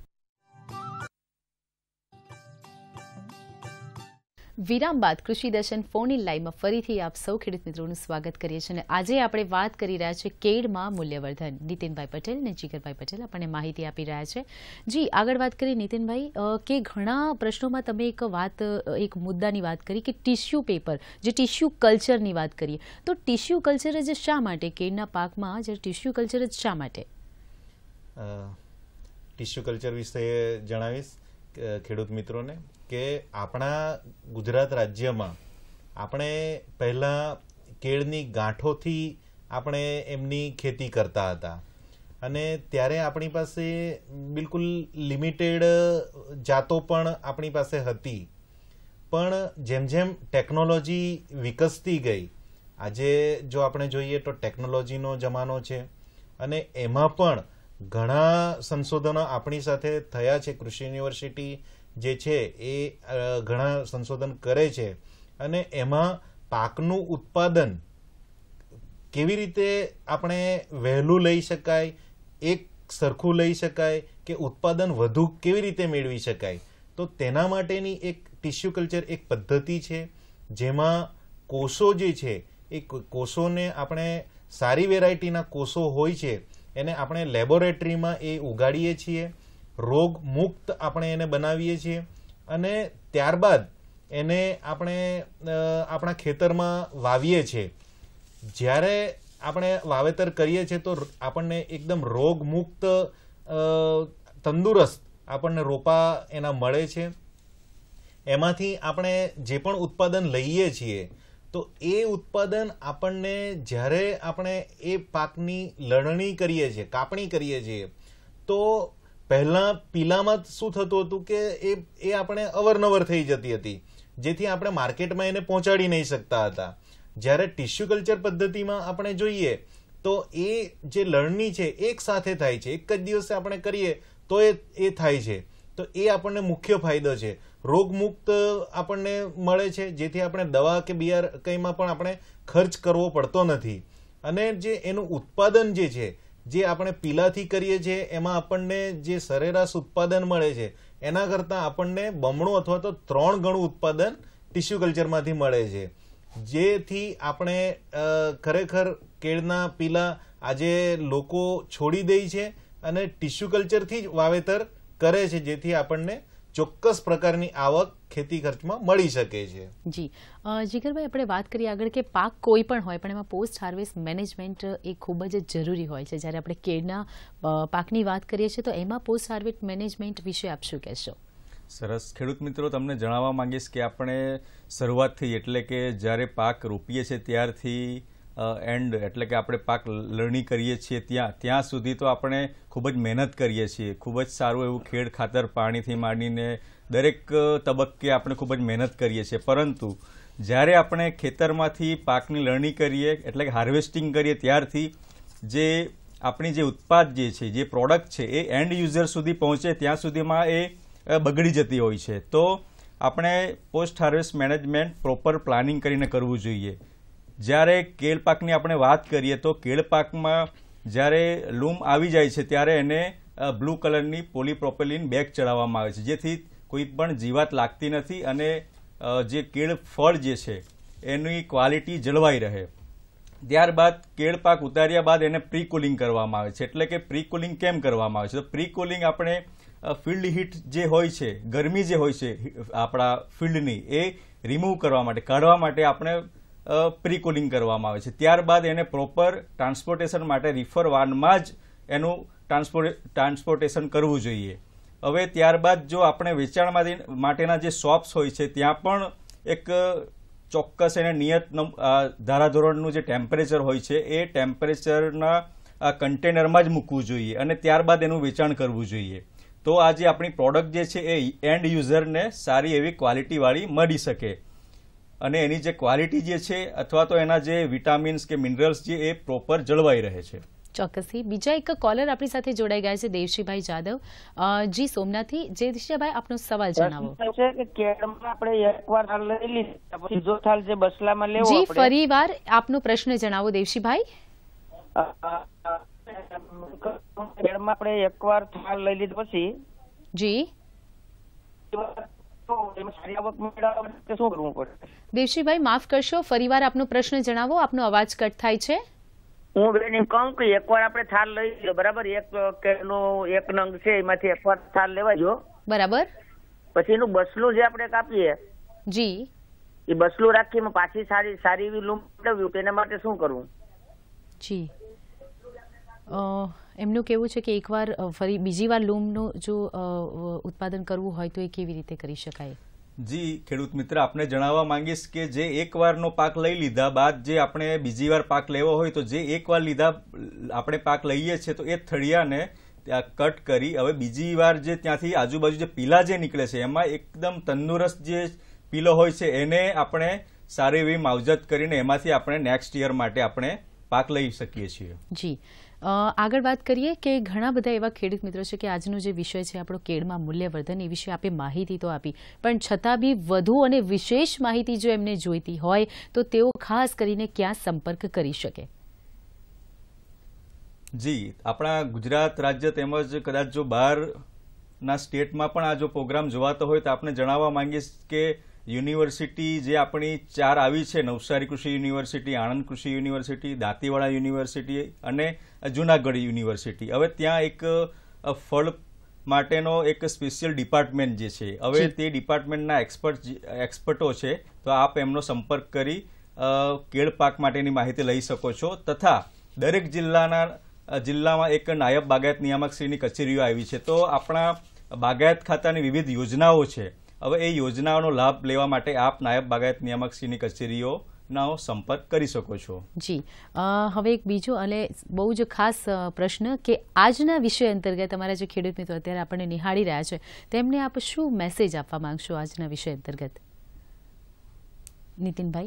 વિરામ બાદ કૃષિ દર્શન ફોન ઇન લાઈવમાં ફરીથી આપ સૌ ખેડૂત મિત્રોનું સ્વાગત કરીએ છીએ અને આજે આપણે વાત કરી રહ્યા છીએ કેળમાં મૂલ્યવર્ધન. નીતિનભાઈ પટેલ અને જીગરભાઈ પટેલ આપણને માહિતી આપી રહ્યા છે. જી, આગળ વાત કરીએ નીતિનભાઈ કે ઘણા પ્રશ્નોમાં તમે એક વાત એક મુદ્દાની વાત કરી કે ટિશ્યુ પેપર, જે ટિશ્યુ કલ્ચરની વાત કરીએ તો ટિશ્યુ કલ્ચર જ શા માટે કેળના પાકમાં જે ટિશ્યુ કલ્ચર જ શા માટે? ટિશ્યુ કલ્ચર વિશે જણાવીશ ખેડૂત મિત્રોને કે આપણા ગુજરાત રાજ્યમાં આપણે પહેલા કેળની ગાંઠોથી આપણે એમની ખેતી કરતા હતા અને ત્યારે આપણી પાસે બિલકુલ લિમિટેડ જાતો પણ આપણી પાસે હતી. પણ જેમ જેમ ટેકનોલોજી વિકસતી ગઈ, આજે જો આપણે જોઈએ તો ટેકનોલોજીનો જમાનો છે અને એમાં પણ ઘણા સંશોધનો આપણી સાથે થયા છે. કૃષિ યુનિવર્સિટી જે છે એ ઘણા સંશોધન કરે છે અને એમાં પાકનું ઉત્પાદન કેવી રીતે આપણે વહેલું લઈ શકાય, એક સરખું લઈ શકાય કે ઉત્પાદન વધુ કેવી રીતે મેળવી શકાય, તો તેના માટેની એક ટિશ્યુ કલ્ચર એક પદ્ધતિ છે જેમાં કોષો જે છે એ કોષોને આપણે સારી વેરાયટીના કોષો હોય છે એને આપણે લેબોરેટરીમાં એ ઉગાડીએ છીએ, રોગ મુક્ત આપણે એને બનાવીએ છીએ અને ત્યારબાદ એને આપણે આપણા ખેતરમાં વાવીએ છીએ. જ્યારે આપણે વાવેતર કરીએ છીએ તો આપણને એકદમ રોગ મુક્ત તંદુરસ્ત આપણને રોપા એના મળે છે. એમાંથી આપણે જે પણ ઉત્પાદન લઈએ છીએ તો એ ઉત્પાદન આપણને જ્યારે આપણે એ પાકની લણણી કરીએ છીએ, કાપણી કરીએ છીએ, તો પહેલાં પીલામાં શું થતું હતું કે એ એ આપણે અવરનવર થઈ જતી હતી, જેથી આપણે માર્કેટમાં એને પહોંચાડી નહીં શકતા હતા. જ્યારે ટિશ્યુ કલ્ચર પદ્ધતિમાં આપણે જોઈએ તો એ જે લણણી છે એક સાથે થાય છે, એક જ દિવસે આપણે કરીએ તો એ એ થાય છે. તો એ આપણને મુખ્ય ફાયદો છે. રોગમુક્ત આપણને મળે છે, જેથી આપણે દવા કે બિયાર કંઈમાં પણ આપણે ખર્ચ કરવો પડતો નથી. અને જે એનું ઉત્પાદન જે છે જે આપણે પીલાથી કરીએ છીએ એમાં આપણને જે સરેરાશ ઉત્પાદન મળે છે એના કરતાં આપણને બમણું અથવા તો ત્રણ ગણું ઉત્પાદન ટિશ્યુ કલ્ચરમાંથી મળે છે. જેથી આપણે ખરેખર કેળના પીલા આજે લોકો છોડી દે છે અને ટિશ્યુ કલ્ચરથી જ વાવેતર કરે છે, જેથી આપણને ચોક્કસ પ્રકારની આવક ખેતી ખર્ચમાં મળી શકે છે. જી જીગરભાઈ, આપણે વાત કરીએ આગળ કે પાક કોઈ પણ હોય પણ એમાં પોસ્ટ હાર્વેસ્ટ મેનેજમેન્ટ એ ખૂબ જ જરૂરી હોય છે. જ્યારે આપણે કેળના પાકની વાત કરીએ છીએ તો એમાં પોસ્ટ હાર્વેસ્ટ મેનેજમેન્ટ વિશે આપ શું કહેશો? સરસ. ખેડૂત મિત્રો, તમને જણાવવા માંગીશ કે આપણે શરૂઆતથી એટલે કે જ્યારે પાક રોપીએ છીએ ત્યારથી એન્ડ એટલે કે આપણે પાક લણણી કરીએ છીએ ત્યાં ત્યાં સુધી તો આપણે ખૂબ જ મહેનત કરીએ છીએ. ખૂબ જ સારું એવું ખેડ ખાતર પાણીથી માંડીને દરેક તબક્કે આપણે ખૂબ જ મહેનત કરીએ છીએ. પરંતુ જ્યારે આપણે ખેતરમાંથી પાકની લણણી કરીએ એટલે કે હાર્વેસ્ટિંગ કરીએ ત્યારથી જે આપણી જે ઉત્પાદ જે છે, જે પ્રોડક્ટ છે એ એન્ડ યુઝર સુધી પહોંચે ત્યાં સુધીમાં એ બગડી જતી હોય છે. તો આપણે post harvest management proper planning કરીને કરવું જોઈએ. જ્યારે કેળ પાકની આપણે વાત કરીએ તો કેળ પાકમાં જ્યારે લૂમ આવી જાય છે ત્યારે એને બ્લુ કલરની પોલીપ્રોપેલિન બેગ ચડાવવામાં આવે છે, જેથી કોઈ પણ જીવાત લાગતી નથી અને જે કેળ ફળ જે છે એની ક્વોલિટી જળવાઈ રહે. ત્યારબાદ કેળ પાક ઉતાર્યા બાદ એને પ્રી કુલિંગ કરવામાં આવે છે. એટલે કે પ્રી કુલિંગ કેમ કરવામાં આવે છે? તો પ્રી કુલિંગ આપણે ફિલ્ડ હીટ જે હોય છે, ગરમી જે હોય છે આપણા ફિલ્ડની, એ રિમૂવ કરવા માટે, કાઢવા માટે આપણે પ્રી કુલિંગ કરવામાં આવે છે. ત્યારબાદ એને પ્રોપર ટ્રાન્સપોર્ટેશન માટે રિફર વાનમાં જ એનું ટ્રાન્સપોર્ટ ટ્રાન્સપોર્ટેશન કરવું જોઈએ. હવે ત્યારબાદ જો આપણે વેચાણ માટેના જે શોપ્સ હોય છે ત્યાં પણ એક ચોક્કસ એને નિયત ધારાધોરણનું જે ટેમ્પરેચર હોય છે એ ટેમ્પરેચરના કન્ટેનરમાં જ મૂકવું જોઈએ અને ત્યારબાદ એનું વેચાણ કરવું જોઈએ. તો આ જે આપણી પ્રોડક્ટ જે છે એ એન્ડ યુઝરને સારી એવી ક્વોલિટીવાળી મળી શકે અને એની જે ક્વોલિટી જે છે અથવા તો એના જે વિટામિન્સ કે મિનરલ્સ જે એ પ્રોપર જળવાઈ રહે છે. ચોક્કસથી. બીજા એક કોલર આપણી સાથે જોડાઈ ગયા છે, દેવશીભાઈ જાદવ. જી સોમનાથથી. દેવશીભાઈ, આપનો સવાલ જણાવો. આપણે એકવાર થાલ લઈ લીધા પછી જો થાલ જે બસલામાં લેવો જી ફરીવાર આપનો પ્રશ્ન જણાવો દેવશીભાઈ. કેળમાં આપણે એકવાર થાલ લઈ લીધા પછી જી દેવશીભાઈ, માફ કરશો, ફરીવાર આપનો પ્રશ્ન જણાવો, આપનો અવાજ કટ થાય છે. હું બેન એમ કહું કે એકવાર આપણે થાલ લઈ લો, બરાબર, એક કેળનો એક નંગ છે એમાંથી એકવાર થાલ લેવાજો, બરાબર, પછી એનું બસલું જે આપણે કાપીએ જી એ બસલું રાખી પાછી સારી સારી એવી લૂમ મેળવ્યું, તેના માટે શું કરવું? જી એમનું કેવું છે કે એકવાર ફરી બીજી વાર લૂમનું જો ઉત્પાદન કરવું હોય તો એ કેવી રીતે કરી શકાય? જી ખેડૂત મિત્ર, આપણે જણાવવા માંગીશ કે જે એક વારનો પાક લઈ લીધા બાદ જે આપણે બીજી વાર પાક લેવો હોય તો જે એક વાર લીધા આપણે પાક લઈએ છીએ તો એ થળિયાને કટ કરી હવે બીજી વાર જે ત્યાંથી આજુબાજુ જે પીલા જે નીકળે છે એમાં એકદમ તંદુરસ્ત જે પીલો હોય છે એને આપણે સારી એવી માવજત કરીને એમાંથી આપણે નેક્સ્ટ યર માટે આપણે પાક લઈ શકીએ છીએ. જી, આગળ વાત કરીએ કે ઘણા બધા એવા ખેડૂત મિત્રો છે કે આજનો જે વિષય છે આપણો કેળમાં મૂલ્યવર્ધન, એ વિશે આપે માહિતી તો આપી, પણ છતાં બી વધુ અને વિશેષ માહિતી જો એમને જોઈતી હોય તો તેઓ ખાસ કરીને ક્યાં સંપર્ક કરી શકે? જી, આપણા ગુજરાત રાજ્ય તેમજ કદાચ જો બહારના સ્ટેટમાં પણ આ જો પ્રોગ્રામ જોવાતો હોય તો આપણે જણાવવા માંગીશ કે યુનિવર્સિટી જે આપણી ચાર આવી છે, નવસારી કૃષિ યુનિવર્સિટી, આણંદ કૃષિ યુનિવર્સિટી, દાંતીવાડા યુનિવર્સિટી અને જુનાગઢ યુનિવર્સિટી, હવે ત્યાં એક ફળ માટેનો એક સ્પેશિયલ ડિપાર્ટમેન્ટ જે છે, હવે તે ડિપાર્ટમેન્ટના એક્સપર્ટ એક્સપર્ટો છે, તો આપ એમનો સંપર્ક કરી કેળ પાક માટેની માહિતી લઈ શકો છો. તથા દરેક જિલ્લાના જિલ્લામાં એક નાયબ બાગાયત નિયામકશ્રીની કચેરીઓ આવી છે, તો આપણા બાગાયત ખાતાની વિવિધ યોજનાઓ છે, હવે એ યોજનાઓનો લાભ લેવા માટે આપ નાયબ બાગાયત નિયામકશ્રીની કચેરીઓનો સંપર્ક કરી શકો છો. જી, હવે એક બીજો અને બહુ જ ખાસ પ્રશ્ન કે આજના વિષય અંતર્ગત અમારા જે ખેડૂત મિત્રો અત્યારે આપણને નિહાળી રહ્યા છે તેમને આપ શું મેસેજ આપવા માંગશો આજના વિષય અંતર્ગત? નીતિનભાઈ.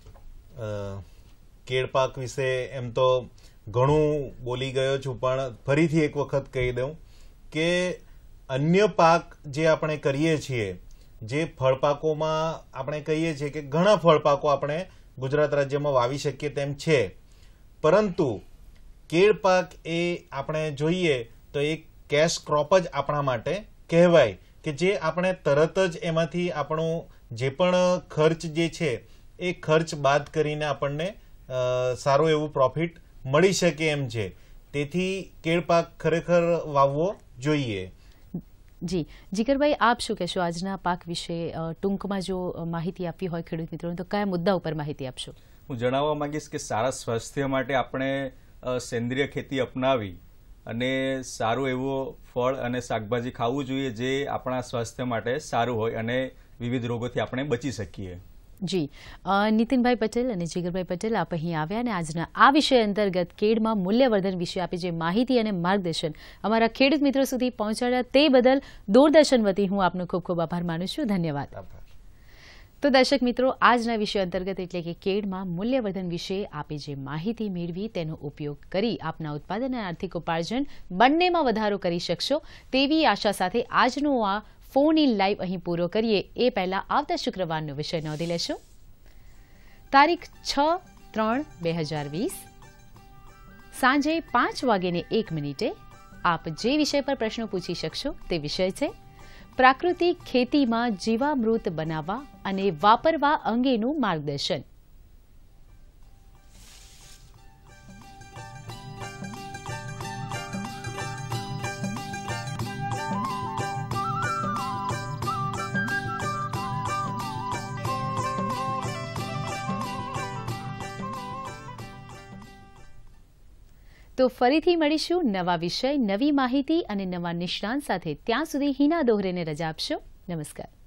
કેળ પાક વિશે એમ તો ઘણું બોલી ગયો છું, પણ ફરીથી એક વખત કહી દઉં કે અન્ય પાક જે આપણે કરીએ છીએ, જે ફળપાકોમાં આપણે કહીએ છીએ કે ઘણા ફળપાકો આપણે ગુજરાત રાજ્યમાં વાવી શકીએ તેમ છે, પરંતુ કેળ પાક એ આપણે જોઈએ તો એક કેશ ક્રોપ જ આપણા માટે કહેવાય કે જે આપણે તરત જ એમાંથી આપણું જે પણ ખર્ચ જે છે એ ખર્ચ બાદ કરીને આપણને સારું એવું પ્રોફિટ મળી શકે એમ છે. તેથી કેળ પાક ખરેખર વાવવો જોઈએ. જી, જીગરભાઈ, આપ શું કહેશો આજના પાક વિશે? ટૂંકમાં જો માહિતી આપવી હોય ખેડૂત મિત્રોને તો કયા મુદ્દા ઉપર માહિતી આપશો? હું જણાવવા માંગીશ કે સારા સ્વાસ્થ્ય માટે આપણે સેન્દ્રિય ખેતી અપનાવી અને સારું એવું ફળ અને શાકભાજી ખાવું જોઈએ, જે આપણા સ્વાસ્થ્ય માટે સારું હોય અને વિવિધ રોગોથી આપણે બચી શકીએ. જી, નીતિનભાઈ પટેલ અને જીગરભાઈ પટેલ આપ અહીં આવ્યા અને આજના આ વિષય અંતર્ગત કેળમાં મૂલ્યવર્ધન વિશે આપે જે માહિતી અને માર્ગદર્શન અમારા ખેડૂત મિત્રો સુધી પહોંચાડ્યા તે બદલ દૂરદર્શન વતી હું આપનો ખૂબ ખૂબ આભાર માનું છું. ધન્યવાદ. તો દર્શક મિત્રો, આજના વિષય અંતર્ગત એટલે કે કેળમાં મૂલ્યવર્ધન વિશે આપે જે માહિતી મેળવી તેનો ઉપયોગ કરી આપના ઉત્પાદન અને આર્થિક ઉપાર્જન બંનેમાં વધારો કરી શકશો તેવી આશા સાથે આજનો આ ફોન ઇન લાઈવ અહીં પૂરો કરીએ એ પહેલા આવતા શુક્રવારનો વિષય નોંધી લેશો. તારીખ છ ત્રણ બે હજાર વીસ સાંજે પાંચ વાગ્યે એક મિનિટે આપ જે વિષય પર પ્રશ્નો પૂછી શકશો તે વિષય છે પ્રાકૃતિક ખેતીમાં જીવામૃત બનાવવા અને વાપરવા અંગેનું માર્ગદર્શન. તો ફરીથી મળીશું નવા વિષય, નવી માહિતી અને નવા નિષ્ણાંત સાથે. ત્યાં સુધી હિના દોહરેને રજા આપશો. નમસ્કાર.